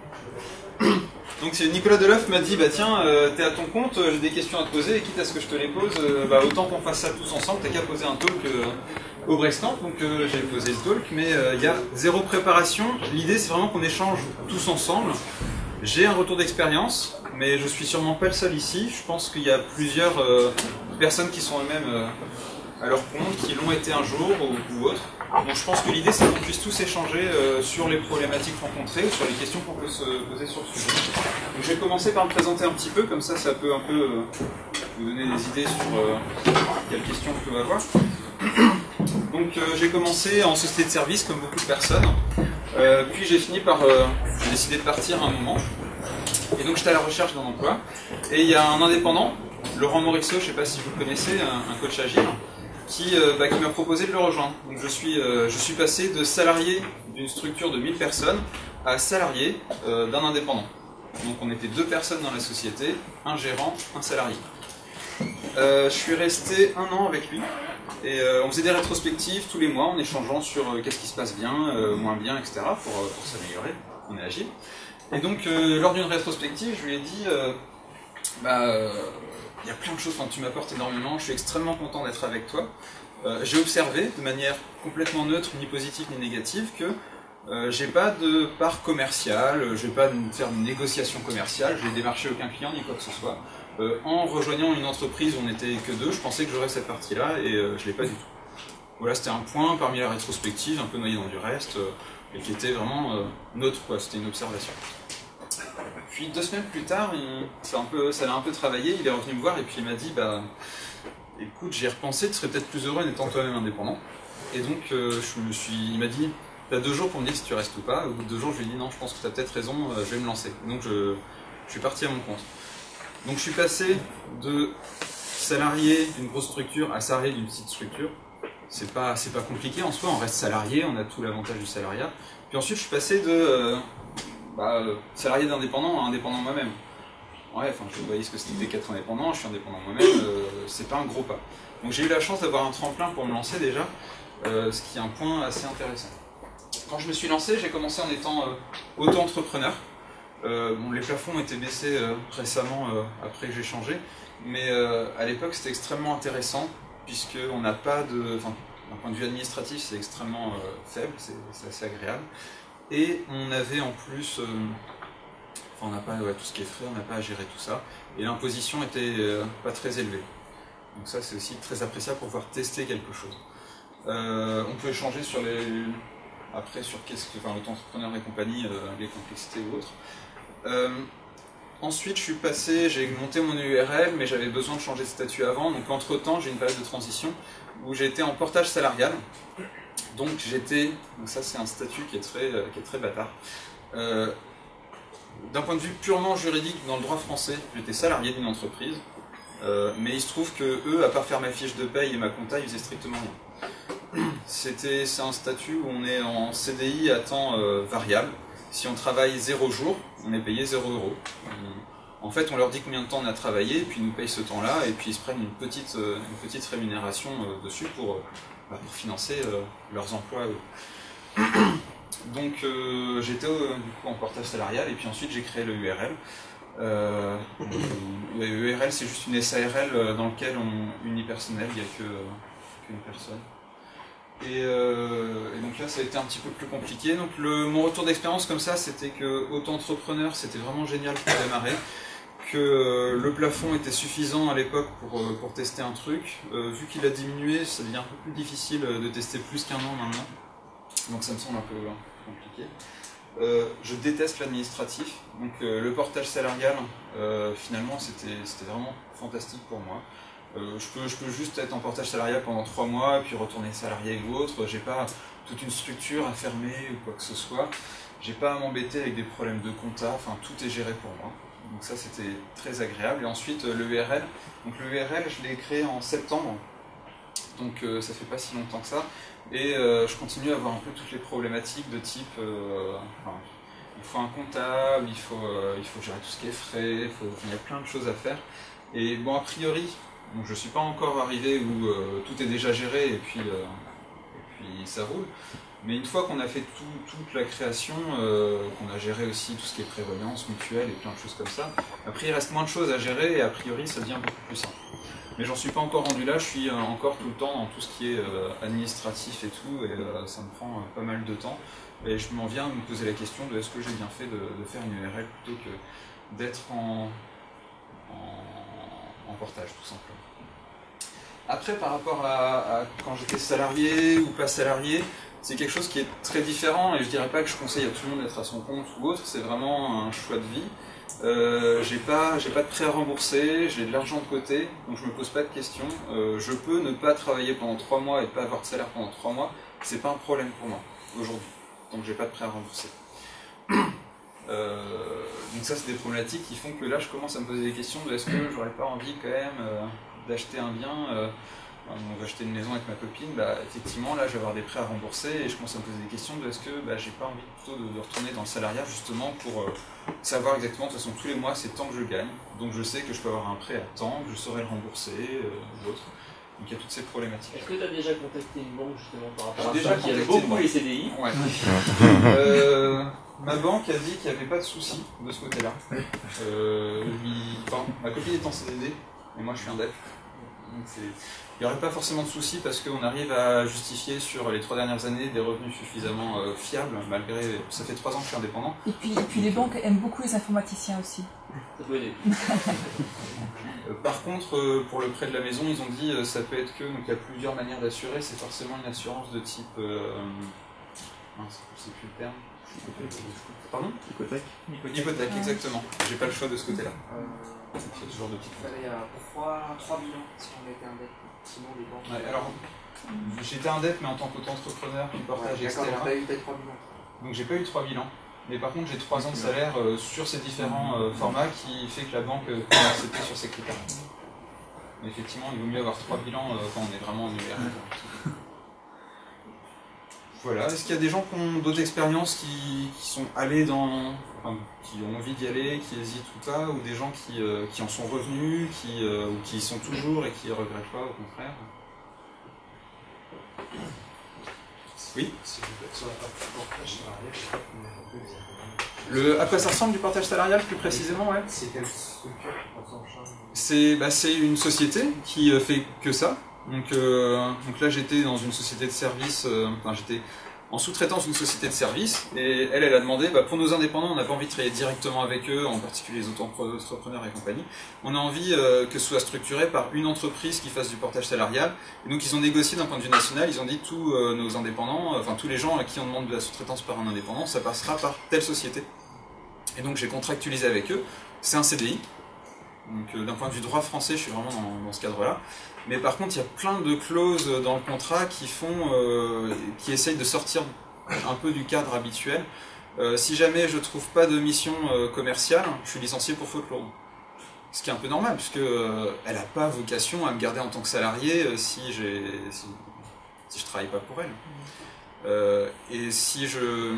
Donc c'est Nicolas Deloff m'a dit bah tiens, euh, t'es à ton compte, j'ai des questions à te poser et quitte à ce que je te les pose, euh, bah autant qu'on fasse ça tous ensemble. T'as qu'à poser un talk euh, au Brexcamp. Donc euh, j'ai posé le talk, mais il euh, y a zéro préparation. L'idée c'est vraiment qu'on échange tous ensemble. J'ai un retour d'expérience, mais je suis sûrement pas le seul ici. Je pense qu'il y a plusieurs euh, personnes qui sont eux-mêmes euh, à leur compte, qui l'ont été un jour ou, ou autre. Donc je pense que l'idée c'est qu'on puisse tous échanger euh, sur les problématiques rencontrées, sur les questions qu'on peut se poser sur le sujet. Donc je vais commencer par me présenter un petit peu, comme ça ça peut un peu euh, vous donner des idées sur euh, quelles questions on peut avoir. Donc euh, j'ai commencé en société de service comme beaucoup de personnes, euh, puis j'ai fini par euh, j'ai décidé de partir à un moment, et donc j'étais à la recherche d'un emploi, et il y a un indépendant, Laurent Morisseau, je ne sais pas si vous le connaissez, un, un coach agile, qui, euh, bah, qui m'a proposé de le rejoindre. Donc je suis, euh, je suis passé de salarié d'une structure de mille personnes à salarié euh, d'un indépendant. Donc on était deux personnes dans la société, un gérant, un salarié. Euh, je suis resté un an avec lui, et euh, on faisait des rétrospectives tous les mois en échangeant sur euh, qu'est-ce qui se passe bien, euh, moins bien, et cetera pour, euh, pour s'améliorer. On est agile. Et donc euh, lors d'une rétrospective, je lui ai dit euh, bah, euh, il y a plein de choses, enfin, tu m'apportes énormément, je suis extrêmement content d'être avec toi. Euh, j'ai observé de manière complètement neutre, ni positive ni négative, que euh, j'ai pas de part commerciale, je vais pas faire une négociation commerciale, je n'ai démarché aucun client ni quoi que ce soit. Euh, en rejoignant une entreprise où on n'était que deux, je pensais que j'aurais cette partie-là et euh, je l'ai pas du tout. Voilà, c'était un point parmi la rétrospective, un peu noyé dans du reste, euh, et qui était vraiment euh, neutre, quoi, c'était une observation. Puis deux semaines plus tard, il, ça, un peu, ça l'a un peu travaillé, il est revenu me voir et puis il m'a dit bah, écoute, j'ai repensé, tu serais peut-être plus heureux en étant toi-même indépendant. Et donc euh, je me suis, il m'a dit t'as deux jours pour me dire si tu restes ou pas. Au bout de deux jours, je lui ai dit non, je pense que tu as peut-être raison, euh, je vais me lancer. Donc je, je suis parti à mon compte. Donc je suis passé de salarié d'une grosse structure à salarié d'une petite structure. C'est pas, c'est pas compliqué en soi, on reste salarié, on a tout l'avantage du salariat. Puis ensuite je suis passé de euh, bah, salarié d'indépendant à indépendant moi-même. Ouais, enfin je voyais ce que c'était qu'être indépendant, je suis indépendant moi-même, euh, c'est pas un gros pas. Donc j'ai eu la chance d'avoir un tremplin pour me lancer déjà, euh, ce qui est un point assez intéressant. Quand je me suis lancé, j'ai commencé en étant euh, auto-entrepreneur. Euh, bon, les plafonds ont été baissés euh, récemment euh, après que j'ai changé, mais euh, à l'époque c'était extrêmement intéressant puisqu'on n'a pas de, enfin, d'un point de vue administratif c'est extrêmement euh, faible, c'est assez agréable, et on avait en plus, euh, enfin on n'a pas ouais, tout ce qui est frais, on n'a pas à gérer tout ça, et l'imposition était euh, pas très élevée. Donc ça c'est aussi très appréciable pour pouvoir tester quelque chose. Euh, on peut échanger sur les, après sur qu'est-ce que, enfin auto-entrepreneur et compagnie, euh, les complexités ou autres. Euh, ensuite, je suis passé, j'ai monté mon U R L, mais j'avais besoin de changer de statut avant. Donc, entre-temps, j'ai une période de transition où j'ai été en portage salarial. Donc, j'étais, donc ça, c'est un statut qui est très, euh, qui est très bâtard. Euh, D'un point de vue purement juridique, dans le droit français, j'étais salarié d'une entreprise, euh, mais il se trouve que eux, à part faire ma fiche de paye et ma compta, ils faisaient strictement rien. C'était, c'est un statut où on est en C D I à temps euh, variable. Si on travaille zéro jour, on est payé zéro euro. En fait, on leur dit combien de temps on a travaillé, et puis ils nous payent ce temps-là, et puis ils se prennent une petite, une petite rémunération dessus pour, pour financer leurs emplois. Donc euh, j'étais euh, du coup en portage salarial, et puis ensuite j'ai créé le U R L. Euh, le U R L, c'est juste une S A R L dans laquelle on unipersonnel, il n'y a qu'une personne. Et, euh, et donc là ça a été un petit peu plus compliqué. Donc le, mon retour d'expérience comme ça, c'était que auto-entrepreneur c'était vraiment génial pour démarrer, que euh, le plafond était suffisant à l'époque pour, euh, pour tester un truc. Euh, vu qu'il a diminué, ça devient un peu plus difficile de tester plus qu'un an maintenant, donc ça me semble un peu, un peu compliqué. Euh, je déteste l'administratif, donc euh, le portage salarial, euh, finalement c'était vraiment fantastique pour moi. Euh, je, peux, je peux juste être en portage salarial pendant trois mois, puis retourner salarié ou autre. J'ai pas toute une structure à fermer ou quoi que ce soit. J'ai pas à m'embêter avec des problèmes de compta, enfin tout est géré pour moi. Donc ça c'était très agréable. Et ensuite le U R L. Donc le U R L, je l'ai créé en septembre donc euh, ça fait pas si longtemps que ça. Et euh, je continue à avoir un peu toutes les problématiques de type, euh, enfin, il faut un comptable, il faut, euh, il faut gérer tout ce qui est frais, il, faut, il y a plein de choses à faire. Et bon, a priori, donc je ne suis pas encore arrivé où euh, tout est déjà géré et puis, euh, et puis ça roule. Mais une fois qu'on a fait tout, toute la création, euh, qu'on a géré aussi tout ce qui est prévoyance, mutuelle et plein de choses comme ça, après il reste moins de choses à gérer et a priori ça devient beaucoup plus simple. Mais j'en suis pas encore rendu là, je suis euh, encore tout le temps dans tout ce qui est euh, administratif et tout, et euh, ça me prend euh, pas mal de temps. Et je m'en viens à me poser la question de est-ce que j'ai bien fait de, de faire une U R L plutôt que d'être en, en, en portage tout simplement. Après par rapport à, à quand j'étais salarié ou pas salarié, c'est quelque chose qui est très différent et je dirais pas que je conseille à tout le monde d'être à son compte ou autre, c'est vraiment un choix de vie. Euh, j'ai pas, j'ai pas de prêt à rembourser, j'ai de l'argent de côté, donc je me pose pas de questions. Euh, je peux ne pas travailler pendant trois mois et pas avoir de salaire pendant trois mois, c'est pas un problème pour moi aujourd'hui, donc j'ai pas de prêt à rembourser. Euh, donc ça c'est des problématiques qui font que là je commence à me poser des questions de est-ce que j'aurais pas envie quand même euh, d'acheter un bien. euh, On va acheter une maison avec ma copine, bah, effectivement là je vais avoir des prêts à rembourser et je commence à me poser des questions de est-ce que bah, j'ai pas envie plutôt de, de retourner dans le salariat justement pour euh, savoir exactement, de toute façon tous les mois c'est tant que je gagne, donc je sais que je peux avoir un prêt à temps, que je saurai le rembourser, euh, ou autre. Donc il y a toutes ces problématiques. Est-ce que tu as déjà contacté une banque justement par rapport J'ai à déjà ça qui aime contacté une beaucoup banque. les C D I? Ouais. euh, ma banque a dit qu'il n'y avait pas de souci de ce côté-là. Euh, lui- enfin, ma copine est en C D D et moi je suis indep. Donc c'est... Il n'y aurait pas forcément de souci parce qu'on arrive à justifier sur les trois dernières années des revenus suffisamment euh, fiables, malgré ça fait trois ans que je suis indépendant. Et puis, et puis les banques aiment beaucoup les informaticiens aussi. Ça peut aider. Euh, par contre, euh, pour le prêt de la maison, ils ont dit euh, ça peut être que, donc il y a plusieurs manières d'assurer, c'est forcément une assurance de type... Euh, mince, je sais plus le terme. Pardon ? Hypothèque. Hypothèque, exactement. J'ai pas le choix de ce côté-là. Euh, C'est ce genre de type. il fallait euh, trois, trois bilans si on était indep. Sinon, les banques. Ouais, alors, j'étais indep, mais en tant qu'auto-entrepreneur, puis portage, Ouais, d'accord, et cetera. donc t'as eu tes trois bilans. Donc j'ai pas eu trois bilans. Mais par contre, j'ai trois ans de salaire euh, sur ces différents euh, formats qui fait que la banque euh, peut accepter sur ces critères. Mais effectivement, il vaut mieux avoir trois bilans euh, quand on est vraiment en U R L. Voilà. Est-ce qu'il y a des gens qui ont d'autres expériences qui, qui sont allés dans... Enfin, qui ont envie d'y aller, qui hésitent ou pas, ou des gens qui, euh, qui en sont revenus, qui, euh, ou qui y sont toujours et qui ne regrettent pas, au contraire? Oui. Le, à quoi ça ressemble du portage salarial plus précisément, ouais. C'est quelle structure qu'on s'en charge? C'est bah, c'est une société qui euh, fait que ça. Donc, euh, donc là j'étais dans une société de service, euh, enfin j'étais en sous-traitance d'une société de service, et elle, elle a demandé, bah, pour nos indépendants, on n'a pas envie de travailler directement avec eux, en particulier les auto-entrepreneurs et compagnie, on a envie euh, que ce soit structuré par une entreprise qui fasse du portage salarial, et donc ils ont négocié d'un point de vue national, ils ont dit tous euh, nos indépendants, enfin tous les gens à qui on demande de la sous-traitance par un indépendant, ça passera par telle société. Et donc j'ai contractualisé avec eux, c'est un C D I, donc euh, d'un point de vue droit français, je suis vraiment dans, dans ce cadre-là. Mais par contre, il y a plein de clauses dans le contrat qui font, euh, qui essayent de sortir un peu du cadre habituel. Euh, si jamais je trouve pas de mission euh, commerciale, je suis licencié pour faute lourde. Ce qui est un peu normal, puisque euh, elle n'a pas vocation à me garder en tant que salarié euh, si j'ai, si, si je travaille pas pour elle. Euh, et si je,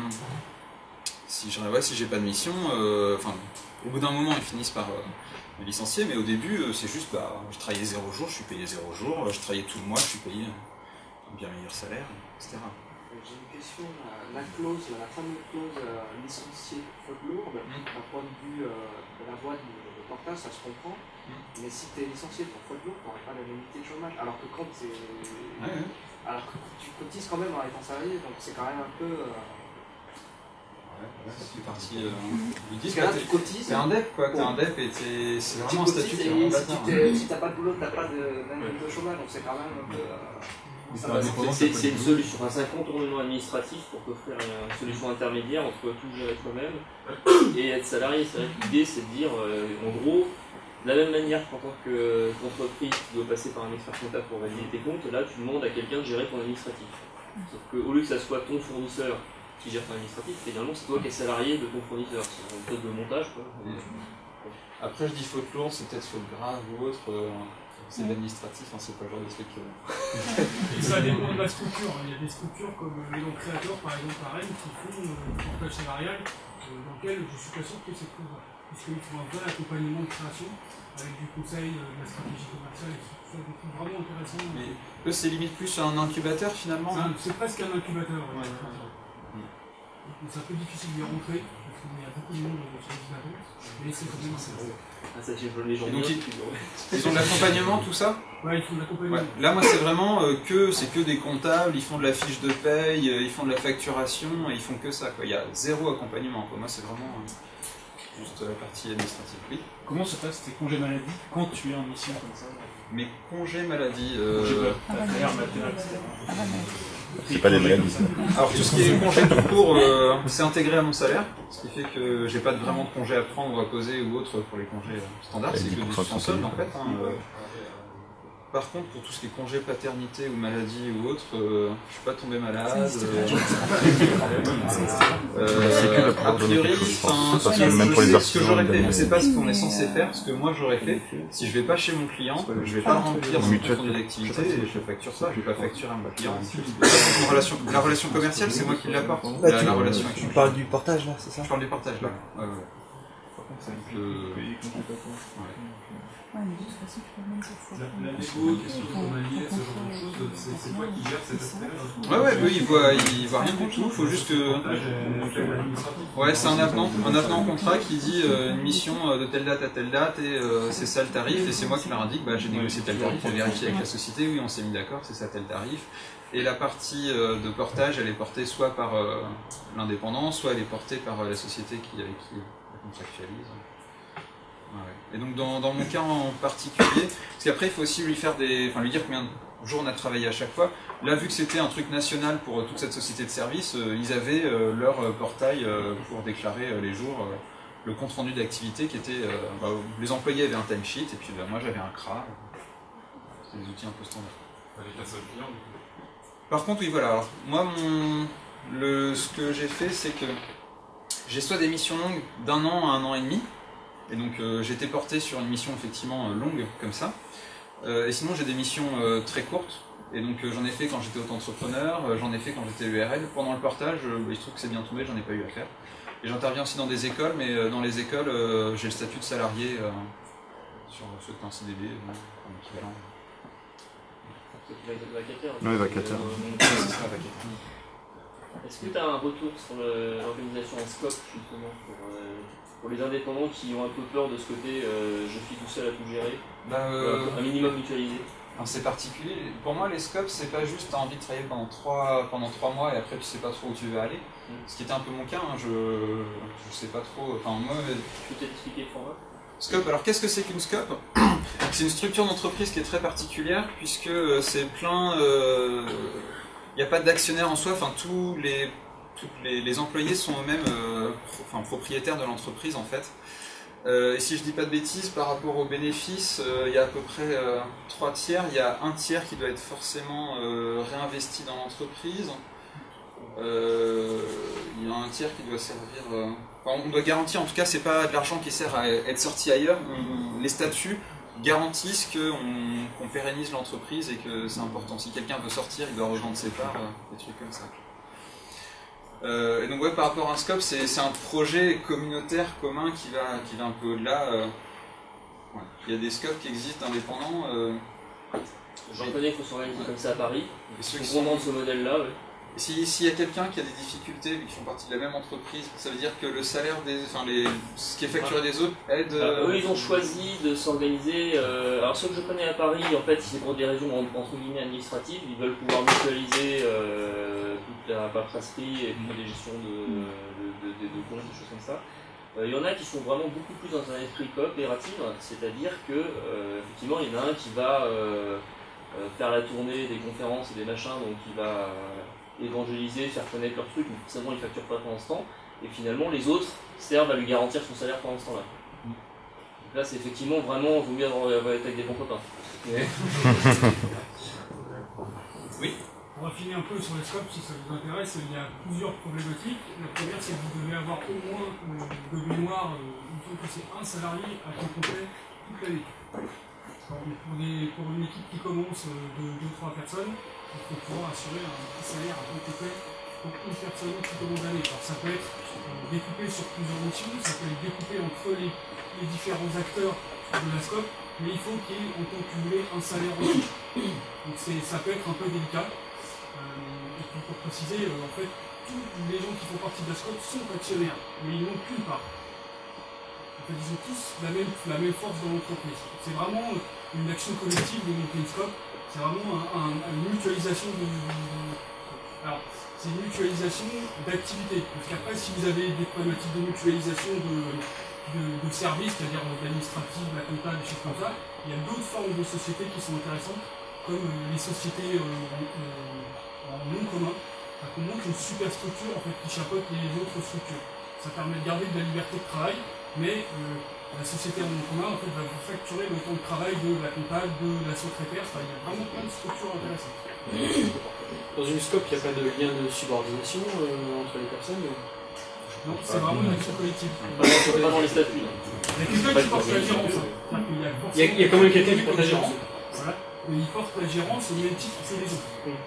si je, ouais, si j'ai pas de mission, euh, enfin, au bout d'un moment, ils finissent par euh, me licencier, mais au début, euh, c'est juste, bah, je travaillais zéro jour, je suis payé zéro jour, je travaillais tout le mois, je suis payé un bien meilleur salaire, et cetera. J'ai une question, la, la clause, la fameuse clause euh, licenciée faute lourde, Mm. d'un point de vue euh, de la boîte de, de portage, ça se comprend, Mm. mais si tu es licencié pour faute lourde, tu n'auras pas l'indemnité de chômage, alors que quand c'est... Ouais, ouais. Alors que tu cotises quand même en étant salarié, donc c'est quand même un peu... Euh... Ouais, ça fait partie. Euh, vous dites Parce que là, que tu cotises, t'es un dep, quoi, t'es un dep et t'es- c'est tu vraiment un statut cotises, qui est vraiment et si bâtard. tu t'es- si t'as pas de boulot, t'as pas de- d'indemnité de chômage, donc c'est quand même un peu... Euh... Ah bah, c'est- c'est c'est une solution, enfin, c'est un contournement administratif pour t'offrir une solution intermédiaire entre tout gérer toi-même et être salarié. C'est vrai que l'idée c'est de dire, euh, en gros, de la même manière qu'en tant qu'entreprise tu dois passer par un expert comptable pour valider tes comptes, là tu demandes à quelqu'un de gérer ton administratif. Sauf qu'au lieu que ça soit ton fournisseur qui gère ton administratif, finalement c'est toi qui es salarié de ton fournisseur. C'est une méthode de montage, quoi. Après, je dis faute lourde, c'est peut-être faute grave ou autre. euh, c'est de l'administratif, hein, c'est pas le genre de truc. Euh... Et ça dépend de la structure. Il y a des structures comme les Maison Créateur, par exemple, à Rennes, qui font euh, du portage salarial, euh, dans lequel je suis pas sûr que c'est couvert. Puisqu'ils font un vrai accompagnement de création, avec du conseil, euh, de la stratégie commerciale, et tout ça, des trucs vraiment intéressants. Mais eux, c'est limite plus un incubateur finalement. C'est un- C'est presque un incubateur. Ouais. Ouais. Donc c'est un peu difficile d'y rentrer, parce qu'il y a beaucoup de monde euh, sur les bateaux, mais c'est quand même intéressant. Ah, ça, j'ai les gens Et donc, bien, ils- puis, ouais. Ils ont de l'accompagnement, tout ça. Ouais, il faut de l'accompagnement. Ouais. Là, moi, c'est vraiment euh, que c'est que des comptables, ils font de la fiche de paye, euh, ils font de la facturation, et ils font que ça, quoi. Il y a zéro accompagnement, quoi. Moi, c'est vraiment euh, juste la partie administrative. Oui. Comment se passent tes congés maladie quand tu es en mission comme ça? Mes congés maladie. euh, Congés Ah, ouais, paternels, ouais, maternels, ouais, et cetera. Ah, ouais, ouais. C'est pas des maladies, ça. Alors tout ce qui est congé tout court, euh, c'est intégré à mon salaire, ce qui fait que j'ai pas de- vraiment de congés à prendre ou à poser ou autre pour les congés euh, standards, Et c'est que dix des pour cent de sans solde ton en fait. hein, euh. Par contre, pour tout ce qui est congé paternité ou maladie ou autre, euh, je suis pas tombé malade. Ça existe euh, C'est que euh, le a propre de priori, quelque chose, je pense. enfin, Parce ce que que même je pour les sais, ce que artisans, j'aurais fait, évidemment. je sais pas ce qu'on est censé faire, ce que moi j'aurais fait, si je vais pas chez mon client, je vais pas remplir son Mutuelle. compte rendu d'activité et je facture ça, je vais pas facturer à mon client. En relation- La relation commerciale, c'est moi qui l'apporte. Là, La, tu, la relation avec tu mon parles client. du portage là, c'est ça? Je parle du partage là. Ouais, ouais. Donc, euh, Ouais, mais de toute façon, tu peux même cette fois. La, la négo, question journalière, ce genre de choses, c'est c'est toi qui gères cet aspect-là. Ouais, ouais, eux, ils voient, ils voient rien du tout, faut juste que. Ouais, c'est un avenant, un avenant au contrat qui dit euh, une mission euh, de telle date à telle date et euh, c'est ça le tarif, et c'est moi qui leur indique, bah j'ai négocié tel tarif, j'ai vérifié avec la société, oui, on s'est mis d'accord, c'est ça tel tarif. Et la partie euh, de portage, elle est portée soit par euh, l'indépendant, soit elle est portée par euh, la société qui, avec qui la contractualise. Ouais. Et donc dans, dans mon cas en particulier, parce qu'après il faut aussi lui faire des, enfin lui dire combien de jours on a travaillé à chaque fois. Là, vu que c'était un truc national pour euh, toute cette société de service, euh, ils avaient euh, leur euh, portail euh, pour déclarer euh, les jours, euh, le compte rendu d'activité qui était, euh, bah, les employés avaient un timesheet et puis bah, moi j'avais un C R A. C'est des outils un peu standards. Avec un seul client, du coup. Par contre, oui, voilà. Alors, moi, mon, le, ce que j'ai fait, c'est que j'ai soit des missions longues d'un an à un an et demi, et donc euh, j'ai été porté sur une mission effectivement euh, longue comme ça. Euh, et sinon, j'ai des missions euh, très courtes, et donc euh, j'en ai fait quand j'étais auto-entrepreneur, euh, j'en ai fait quand j'étais U R L. Pendant le portage, euh, il se trouve que c'est bien tombé, j'en ai pas eu à faire. Et j'interviens aussi dans des écoles, mais euh, dans les écoles, euh, j'ai le statut de salarié euh, sur ceux qui ont un C D D, bon, en équivalent. Vacataire. Oui, vacataire. Euh, Ce sera vacataire. Est-ce que tu as un retour sur le- l'organisation en scope, justement, pour, euh, pour les indépendants qui ont un peu peur de ce côté euh, je suis tout seul à tout gérer, Bah, euh, un minimum mutualisé? Alors c'est particulier. Pour moi, les scopes, c'est pas juste t'as envie de travailler pendant trois, pendant trois mois et après tu sais pas trop où tu veux aller. Mm. Ce qui était un peu mon cas, hein, je, je sais pas trop. Enfin, moi, Tu peux t'expliquer le format? scope. Alors qu'est-ce que c'est qu'une scope? C'est une structure d'entreprise qui est très particulière puisque c'est plein. Il n'y a pas d'actionnaire en soi. Enfin, tous les, tous les, les employés sont eux-mêmes euh, pro, enfin, propriétaires de l'entreprise en fait. Euh, et si je dis pas de bêtises, par rapport aux bénéfices, euh, il y a à peu près euh, trois tiers. Il y a un tiers qui doit être forcément euh, réinvesti dans l'entreprise. Euh, il y a un tiers qui doit servir. Euh, enfin, on doit garantir, en tout cas, c'est pas de l'argent qui sert à être sorti ailleurs. On- les statuts garantissent qu'on qu'on pérennise l'entreprise et que c'est important. Si quelqu'un veut sortir, il doit revendre ses parts, euh, des trucs comme ça. Euh, et donc ouais, par rapport à un scope, c'est c'est un projet communautaire commun qui va, qui va un peu au-delà. euh, ouais. Il y a des scopes qui existent indépendants. Euh, J'en connais qui faut s'organiser comme ça à Paris. et ceux qui Ils sont- vont vendre ce modèle-là, ouais. Et si- s'il y a quelqu'un qui a des difficultés, vu qu'ils font partie de la même entreprise, ça veut dire que le salaire des, enfin les, ce qui est facturé des autres aide. Euh, euh, eux, ils ont choisi de s'organiser. Euh, alors, ceux que je connais à Paris, en fait, c'est pour des raisons en- entre guillemets administratives. Ils veulent pouvoir mutualiser euh, toute la paperasserie et puis les gestions de, de, de, de, de comptes, des choses comme ça. Euh, Il y en a qui sont vraiment beaucoup plus dans un esprit coopératif, c'est-à-dire que, euh, effectivement, il y en a un qui va euh, euh, faire la tournée des conférences et des machins, donc il va euh, évangéliser, faire connaître leur truc, mais forcément, il ne facture pas pendant ce temps. Et finalement, les autres servent à lui garantir son salaire pendant ce temps-là. Donc là, c'est effectivement vraiment, il vaut mieux avoir- avoir été avec des bons copains. Mais- Oui. On va finir un peu sur les scopes si ça vous intéresse. Il y a plusieurs problématiques. La première, c'est que vous devez avoir au moins, euh, de mémoire, euh, il faut que c'est un salarié à temps complet toute l'année. Pour, des, pour une équipe qui commence de deux trois personnes, il faut pouvoir assurer un petit salaire à peu près pour une personne tout au long de l'année. Alors ça peut être découpé sur plusieurs missions, ça peut être découpé entre les, les différents acteurs de la scope, mais il faut qu'il y ait en tant cumulé un salaire aussi. Donc ça peut être un peu délicat. Euh, et puis pour préciser, euh, en fait, tous les gens qui font partie de la scope sont actionnaires, mais ils n'ont qu'une part. En fait, ils ont tous la même, la même force dans l'entreprise. C'est vraiment une action collective de monter une scope, c'est vraiment un, un, une mutualisation de... Alors, c'est une mutualisation d'activité. Parce qu'après, si vous avez des problématiques de mutualisation de, de, de services, c'est-à-dire l'administratif, la comptable, des choses comme ça, il y a d'autres formes de sociétés qui sont intéressantes, comme euh, les sociétés euh, en, euh, en nom commun. Enfin, qu'on monte une superstructure en fait, qui chapeaute les autres structures. Ça permet de garder de la liberté de travail, mais euh, la société en nom commun en fait, va vous facturer le temps de travail de la comptable, de la secrétaire. Enfin, il y a vraiment plein de structures intéressantes. Dans une scope, il n'y a pas de lien de subordination euh, entre les personnes euh... Non, c'est vraiment une action collective. C'est pas dans les statuts. Il y a quelqu'un qui porte la gérance. Hein. Il, y a il, y a, il y a quand même quelqu'un qui porte la gérance. Voilà. Mais il porte la gérance au même titre que les autres. Mm.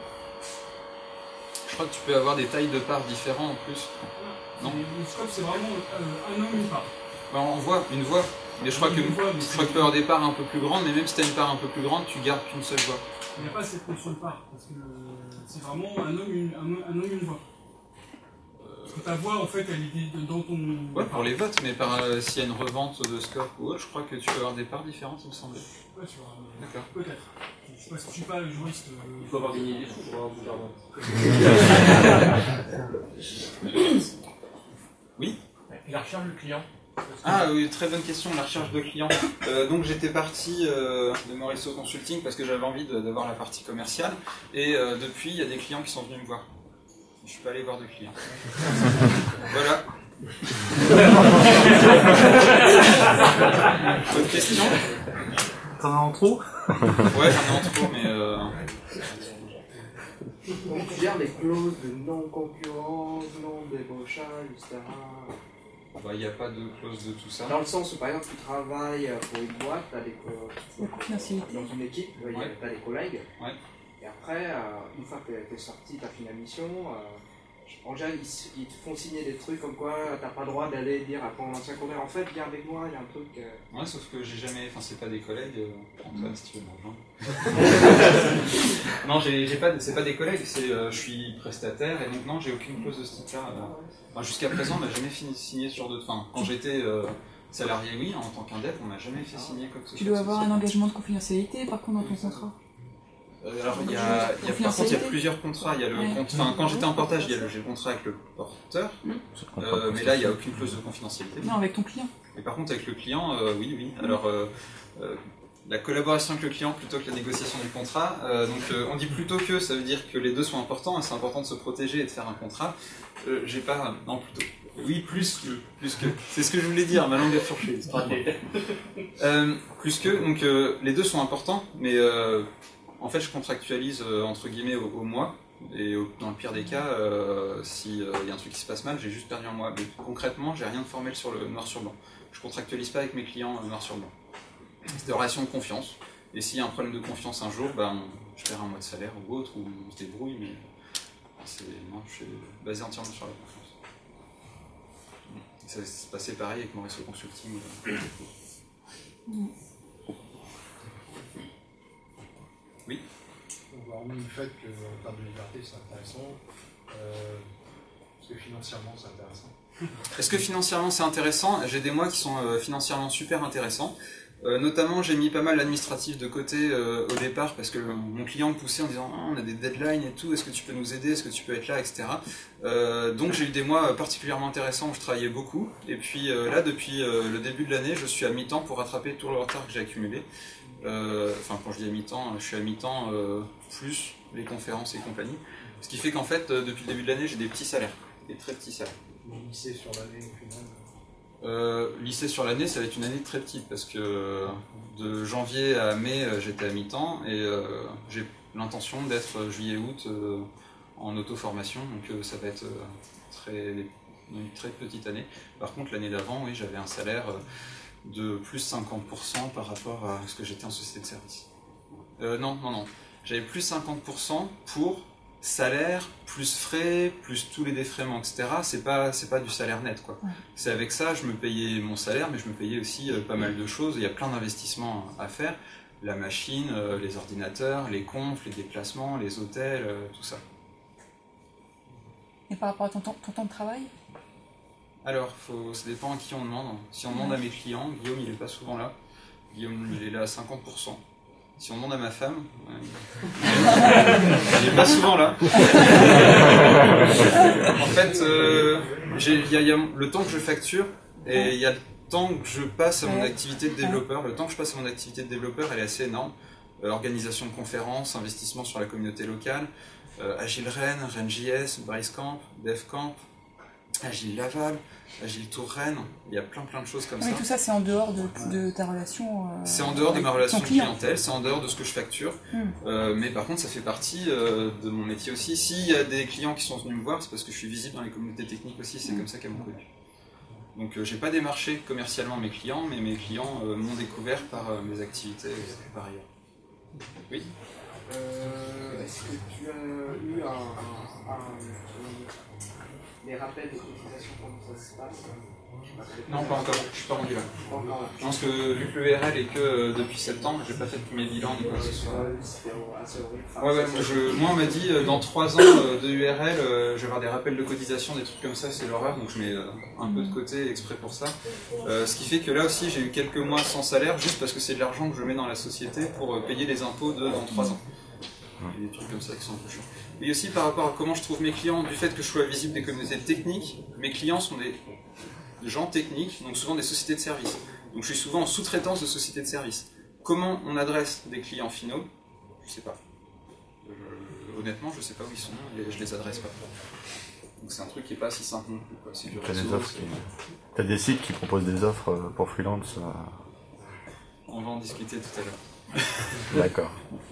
Je crois que tu peux avoir des tailles de parts différentes en plus. Non. Une scope, c'est vraiment euh, un homme, une part. Ben, on voit, une voix. Mais je crois que, voix, mais je crois que tu peux avoir des parts un peu plus grandes, mais même si tu as une part un peu plus grande, tu gardes qu'une seule voix. Il n'y a pas cette notion de part, parce que c'est vraiment un homme, une, un, un homme, une voix. Parce que ta voix, en fait, elle est dans ton... Ouais, pour les votes, mais par, euh, s'il y a une revente de scope ou autre, je crois que tu peux avoir des parts différentes, il me semblait. Ouais, tu vois. D'accord. Peut-être. Je sais pas si je suis pas le juriste. Euh... Il faut avoir gagné des sous pour avoir bout d'argent. Oui. Et la recherche du client. Ah oui, très bonne question, la recherche de clients. Euh, donc j'étais parti euh, de Morisseau Consulting parce que j'avais envie d'avoir la partie commerciale. Et euh, depuis, il y a des clients qui sont venus me voir. Je suis pas allé voir de clients. Voilà. Autre question? T'en as en trop? Ouais, j'en ai en trop, mais... Euh... Comment tu gères les clauses de non-concurrence, non-débauchage, et cetera. Il n'y a pas de clause de tout ça. Dans le sens où, par exemple, tu travailles pour une boîte, tu as des confidentialité. Dans une équipe, tu ouais. as des collègues. Ouais. Et après, euh, une fois que tu es sorti, tu as fait la mission, euh, en général, ils, ils te font signer des trucs comme quoi tu n'as pas le droit d'aller dire à ton ancien collègue, en fait, viens avec moi, il y a un truc. Euh... Ouais, sauf que j'ai jamais. Enfin, c'est pas des collègues. Euh, Antoine, si tu veux me rejoindre. Non, j'ai pas. C'est pas des collègues, c'est. Euh, je suis prestataire et donc non, j'ai aucune clause de ce type-là. Euh, enfin, jusqu'à présent, on n'a jamais fini, signé sur d'autres. Enfin, quand j'étais euh, salarié, oui, en tant qu'indep, on n'a jamais fait signer quoi que ce soit. Tu dois avoir un engagement de confidentialité, par contre, dans ton contrat. Euh, alors, il y a, il y a, par contre, il y a plusieurs contrats. Il y a le ouais. compte, enfin, quand j'étais en portage, il y a le, j'ai le contrat avec le porteur, mmh. euh, mais là, il n'y a aucune clause de confidentialité. Non, avec ton client. Et par contre, avec le client, euh, oui, oui. Alors, euh, euh, la collaboration avec le client plutôt que la négociation du contrat. Euh, donc, euh, on dit plutôt que, ça veut dire que les deux sont importants, et c'est important de se protéger et de faire un contrat. Euh, j'ai pas, non, plutôt. Oui, plus que, plus que. C'est ce que je voulais dire, ma langue a fourché. euh, plus que, donc, euh, les deux sont importants, mais. Euh, En fait, je contractualise euh, entre guillemets au, au mois, et au, dans le pire des cas, euh, s'il euh, y a un truc qui se passe mal, j'ai juste perdu un mois. Mais concrètement, j'ai rien de formel sur le noir sur blanc. Je contractualise pas avec mes clients euh, noir sur blanc. C'est des relations de confiance. Et s'il y a un problème de confiance un jour, ben, je perds un mois de salaire ou autre, ou on se débrouille, mais c'est, non, je suis basé entièrement sur la confiance. Ça s'est passé pareil avec Morisseau Consulting. Euh, mmh. Oui. Donc, hormis le fait qu'en termes de liberté c'est intéressant, euh, est-ce que financièrement c'est intéressant? Est-ce que financièrement c'est intéressant? J'ai des mois qui sont euh, financièrement super intéressants. Euh, notamment, j'ai mis pas mal l'administratif de côté euh, au départ parce que mon client me poussait en disant ah, on a des deadlines et tout, est-ce que tu peux nous aider, est-ce que tu peux être là, et cetera. Euh, donc j'ai eu des mois particulièrement intéressants où je travaillais beaucoup. Et puis euh, là, depuis euh, le début de l'année, je suis à mi-temps pour rattraper tout le retard que j'ai accumulé. Euh, enfin, quand je dis à mi-temps, je suis à mi-temps euh, plus les conférences et compagnie. Ce qui fait qu'en fait, euh, depuis le début de l'année, j'ai des petits salaires, des très petits salaires. Lycée sur l'année au final. Euh, lycée sur l'année, ça va être une année très petite parce que de janvier à mai, j'étais à mi-temps et euh, j'ai l'intention d'être juillet-août euh, en auto-formation, donc euh, ça va être euh, très, une très petite année. Par contre, l'année d'avant, oui, j'avais un salaire. Euh, de plus cinquante pour cent par rapport à ce que j'étais en société de service. Euh, non, non, non. J'avais plus cinquante pour cent pour salaire, plus frais, plus tous les défraiements, et cetera. C'est pas, c'est pas du salaire net, quoi. Ouais. C'est avec ça, je me payais mon salaire, mais je me payais aussi euh, pas mal de choses. Il y a plein d'investissements à faire. La machine, euh, les ordinateurs, les confs, les déplacements, les hôtels, euh, tout ça. Et par rapport à ton temps, ton temps de travail? Alors, faut, ça dépend à qui on demande. Si on demande ouais. à mes clients, Guillaume il est pas souvent là. Guillaume il est là à cinquante pour cent. Si on demande à ma femme, euh, il n'est pas souvent là. En fait, euh, il y, y a le temps que je facture et il y a le temps que je passe à mon activité de développeur. Le temps que je passe à mon activité de développeur, elle est assez énorme. Euh, organisation de conférences, investissement sur la communauté locale, euh, Agile Rennes, Rennes J S, Basecamp, DevCamp, Agile Laval, Agile Tour Rennes, il y a plein plein de choses comme mais ça. Tout ça c'est en dehors de, de ta relation euh, C'est en dehors de ma relation client. clientèle, c'est en dehors de ce que je facture, mm. euh, mais par contre ça fait partie euh, de mon métier aussi. S'il y a des clients qui sont venus me voir, c'est parce que je suis visible dans les communautés techniques aussi, c'est mm. comme ça qu'elles m'ont connu. Donc euh, j'ai pas démarché commercialement mes clients, mais mes clients euh, m'ont découvert par euh, mes activités euh, par ailleurs. Oui. Euh, Est-ce que tu as eu un, un, un, des rappels de cotisation, comment ça se passe? Non, pas encore, je suis pas rendu là. Je pense que vu que le U R L est que euh, depuis septembre, j'ai pas fait tous mes bilans ni quoi que ce soit. Ouais, ouais, moi, je, moi on m'a dit euh, dans trois ans euh, de U R L, euh, je vais avoir des rappels de cotisation, des trucs comme ça, c'est l'horreur, donc je mets euh, un peu de côté exprès pour ça. Euh, ce qui fait que là aussi j'ai eu quelques mois sans salaire, juste parce que c'est de l'argent que je mets dans la société pour euh, payer les impôts de dans trois ans. Des trucs comme ça qui sont un peu chiants. Et aussi par rapport à comment je trouve mes clients, du fait que je sois visible des communautés techniques, mes clients sont des gens techniques, donc souvent des sociétés de services. Donc je suis souvent en sous-traitance de sociétés de services. Comment on adresse des clients finaux? Je sais pas. Je, honnêtement, je sais pas où ils sont et je les adresse pas. Donc c'est un truc qui est pas si simple non plus. C'est du T'as réseau, des offres qui... T'as des sites qui proposent des offres pour freelance. On va en discuter tout à l'heure. D'accord.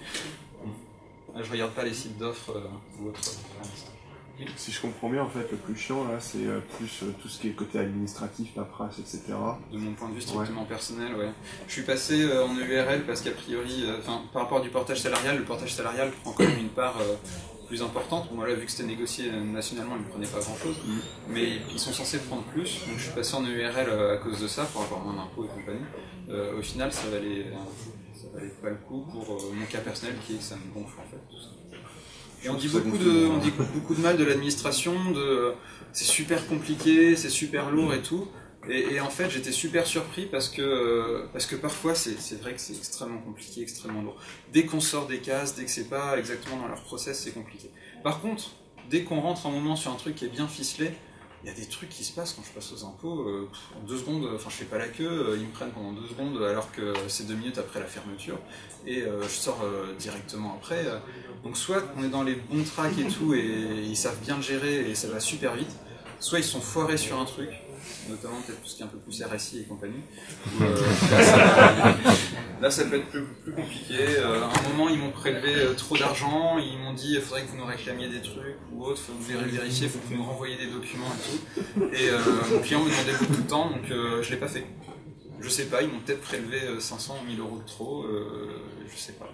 Je regarde pas les sites d'offres euh, ou autres. Si je comprends bien, en fait, le plus chiant, là, c'est euh, plus euh, tout ce qui est côté administratif, paperasse, et cetera. De mon point de vue strictement ouais. personnel, ouais. Je suis passé euh, en E U R L parce qu'a priori, enfin, euh, par rapport à du portage salarial, le portage salarial prend quand même une part euh, plus importante. Moi, là, vu que c'était négocié nationalement, ils ne prenaient pas grand-chose. Mm. Mais ils sont censés prendre plus. Donc, je suis passé en E U R L euh, à cause de ça, pour avoir moins d'impôts et compagnie. Euh, au final, ça valait, euh, ça valait pas le coup pour euh, mon cas personnel, qui est que ça me gonfle, en fait, tout ça. Et on dit beaucoup de, on dit beaucoup de mal de l'administration, de c'est super compliqué, c'est super lourd et tout. Et, et en fait, j'étais super surpris parce que parce que parfois c'est c'est vrai que c'est extrêmement compliqué, extrêmement lourd. Dès qu'on sort des cases, dès que c'est pas exactement dans leur process, c'est compliqué. Par contre, dès qu'on rentre un moment sur un truc qui est bien ficelé, il y a des trucs qui se passent quand je passe aux impôts. Euh, en deux secondes, enfin je fais pas la queue, euh, ils me prennent pendant deux secondes alors que c'est deux minutes après la fermeture. Et euh, je sors euh, directement après. Euh, donc soit on est dans les bons tracks et tout, et ils savent bien le gérer et ça va super vite. Soit ils sont foirés sur un truc, notamment peut-être tout ce qui est un peu plus R S I et compagnie. Où, euh, là, ça, là ça peut être plus, plus compliqué. Euh, à un moment ils m'ont prélevé euh, trop d'argent, ils m'ont dit il faudrait que vous nous réclamiez des trucs ou autre, il faut que vous vérifier, il faut que vous nous renvoyiez des documents et tout. Et euh, mon client me demandait beaucoup de temps, donc euh, je l'ai pas fait. Je sais pas, ils m'ont peut-être prélevé cinq cents ou mille euros de trop, euh, je sais pas.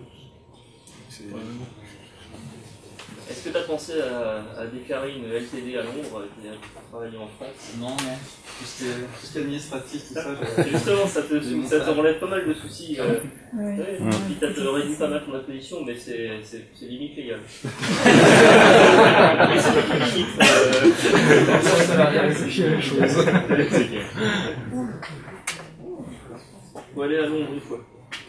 Est-ce que tu as pensé à, à déclarer une L T D à Londres et à travailler en France? Non, non. Tout ce qui est administratif, tout ça. Justement, ça te, ça te relève pas mal de soucis. Euh, ouais. Ouais, mmh. Puis ça te réduit pas mal ton imposition, mais c'est limite légal. Mais c'est pas limite. Le salarial, c'est la chose. Faut aller à Londres une fois.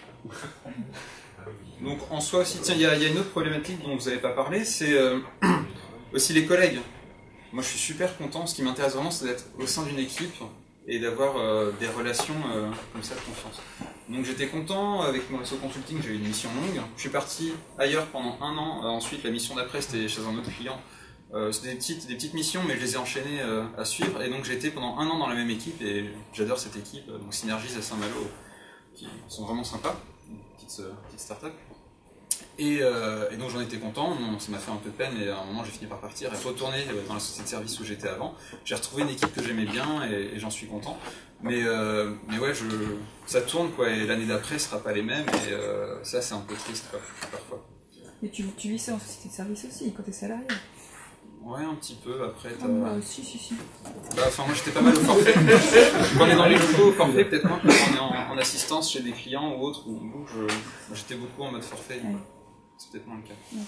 Donc en soi aussi, tiens, il y, y a une autre problématique dont vous n'avez pas parlé, c'est euh, aussi les collègues. Moi je suis super content, ce qui m'intéresse vraiment c'est d'être au sein d'une équipe et d'avoir euh, des relations euh, comme ça de confiance. Donc j'étais content, avec mon réseau consulting j'ai eu une mission longue, je suis parti ailleurs pendant un an, euh, ensuite la mission d'après c'était chez un autre client. Euh, c'était des petites, des petites missions mais je les ai enchaînées euh, à suivre et donc j'ai été pendant un an dans la même équipe et j'adore cette équipe, donc Synergies à Saint-Malo, qui sont vraiment sympas. Petite, euh, petite start-up. Et, euh, et donc j'en étais content, bon, ça m'a fait un peu de peine, et à un moment j'ai fini par partir et retourner dans la société de service où j'étais avant. J'ai retrouvé une équipe que j'aimais bien et, et j'en suis content. Mais, euh, mais ouais, je, ça tourne quoi, et l'année d'après ce sera pas les mêmes, et euh, ça c'est un peu triste quoi, parfois. Mais tu, tu vis ça en société de service aussi, quand t'es salarié. Ouais, un petit peu, après t'as... Ah, bah, si, si, si. Bah, enfin, moi j'étais pas mal au forfait. Quand on est dans les locaux au forfait, peut-être moins que quand on est en, en assistance chez des clients ou autres, où, où je, moi, j'étais beaucoup en mode forfait. Ouais. C'est peut-être moins le cas. Ouais.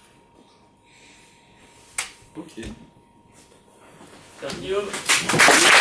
Ouais. Ok. Merci Guillaume.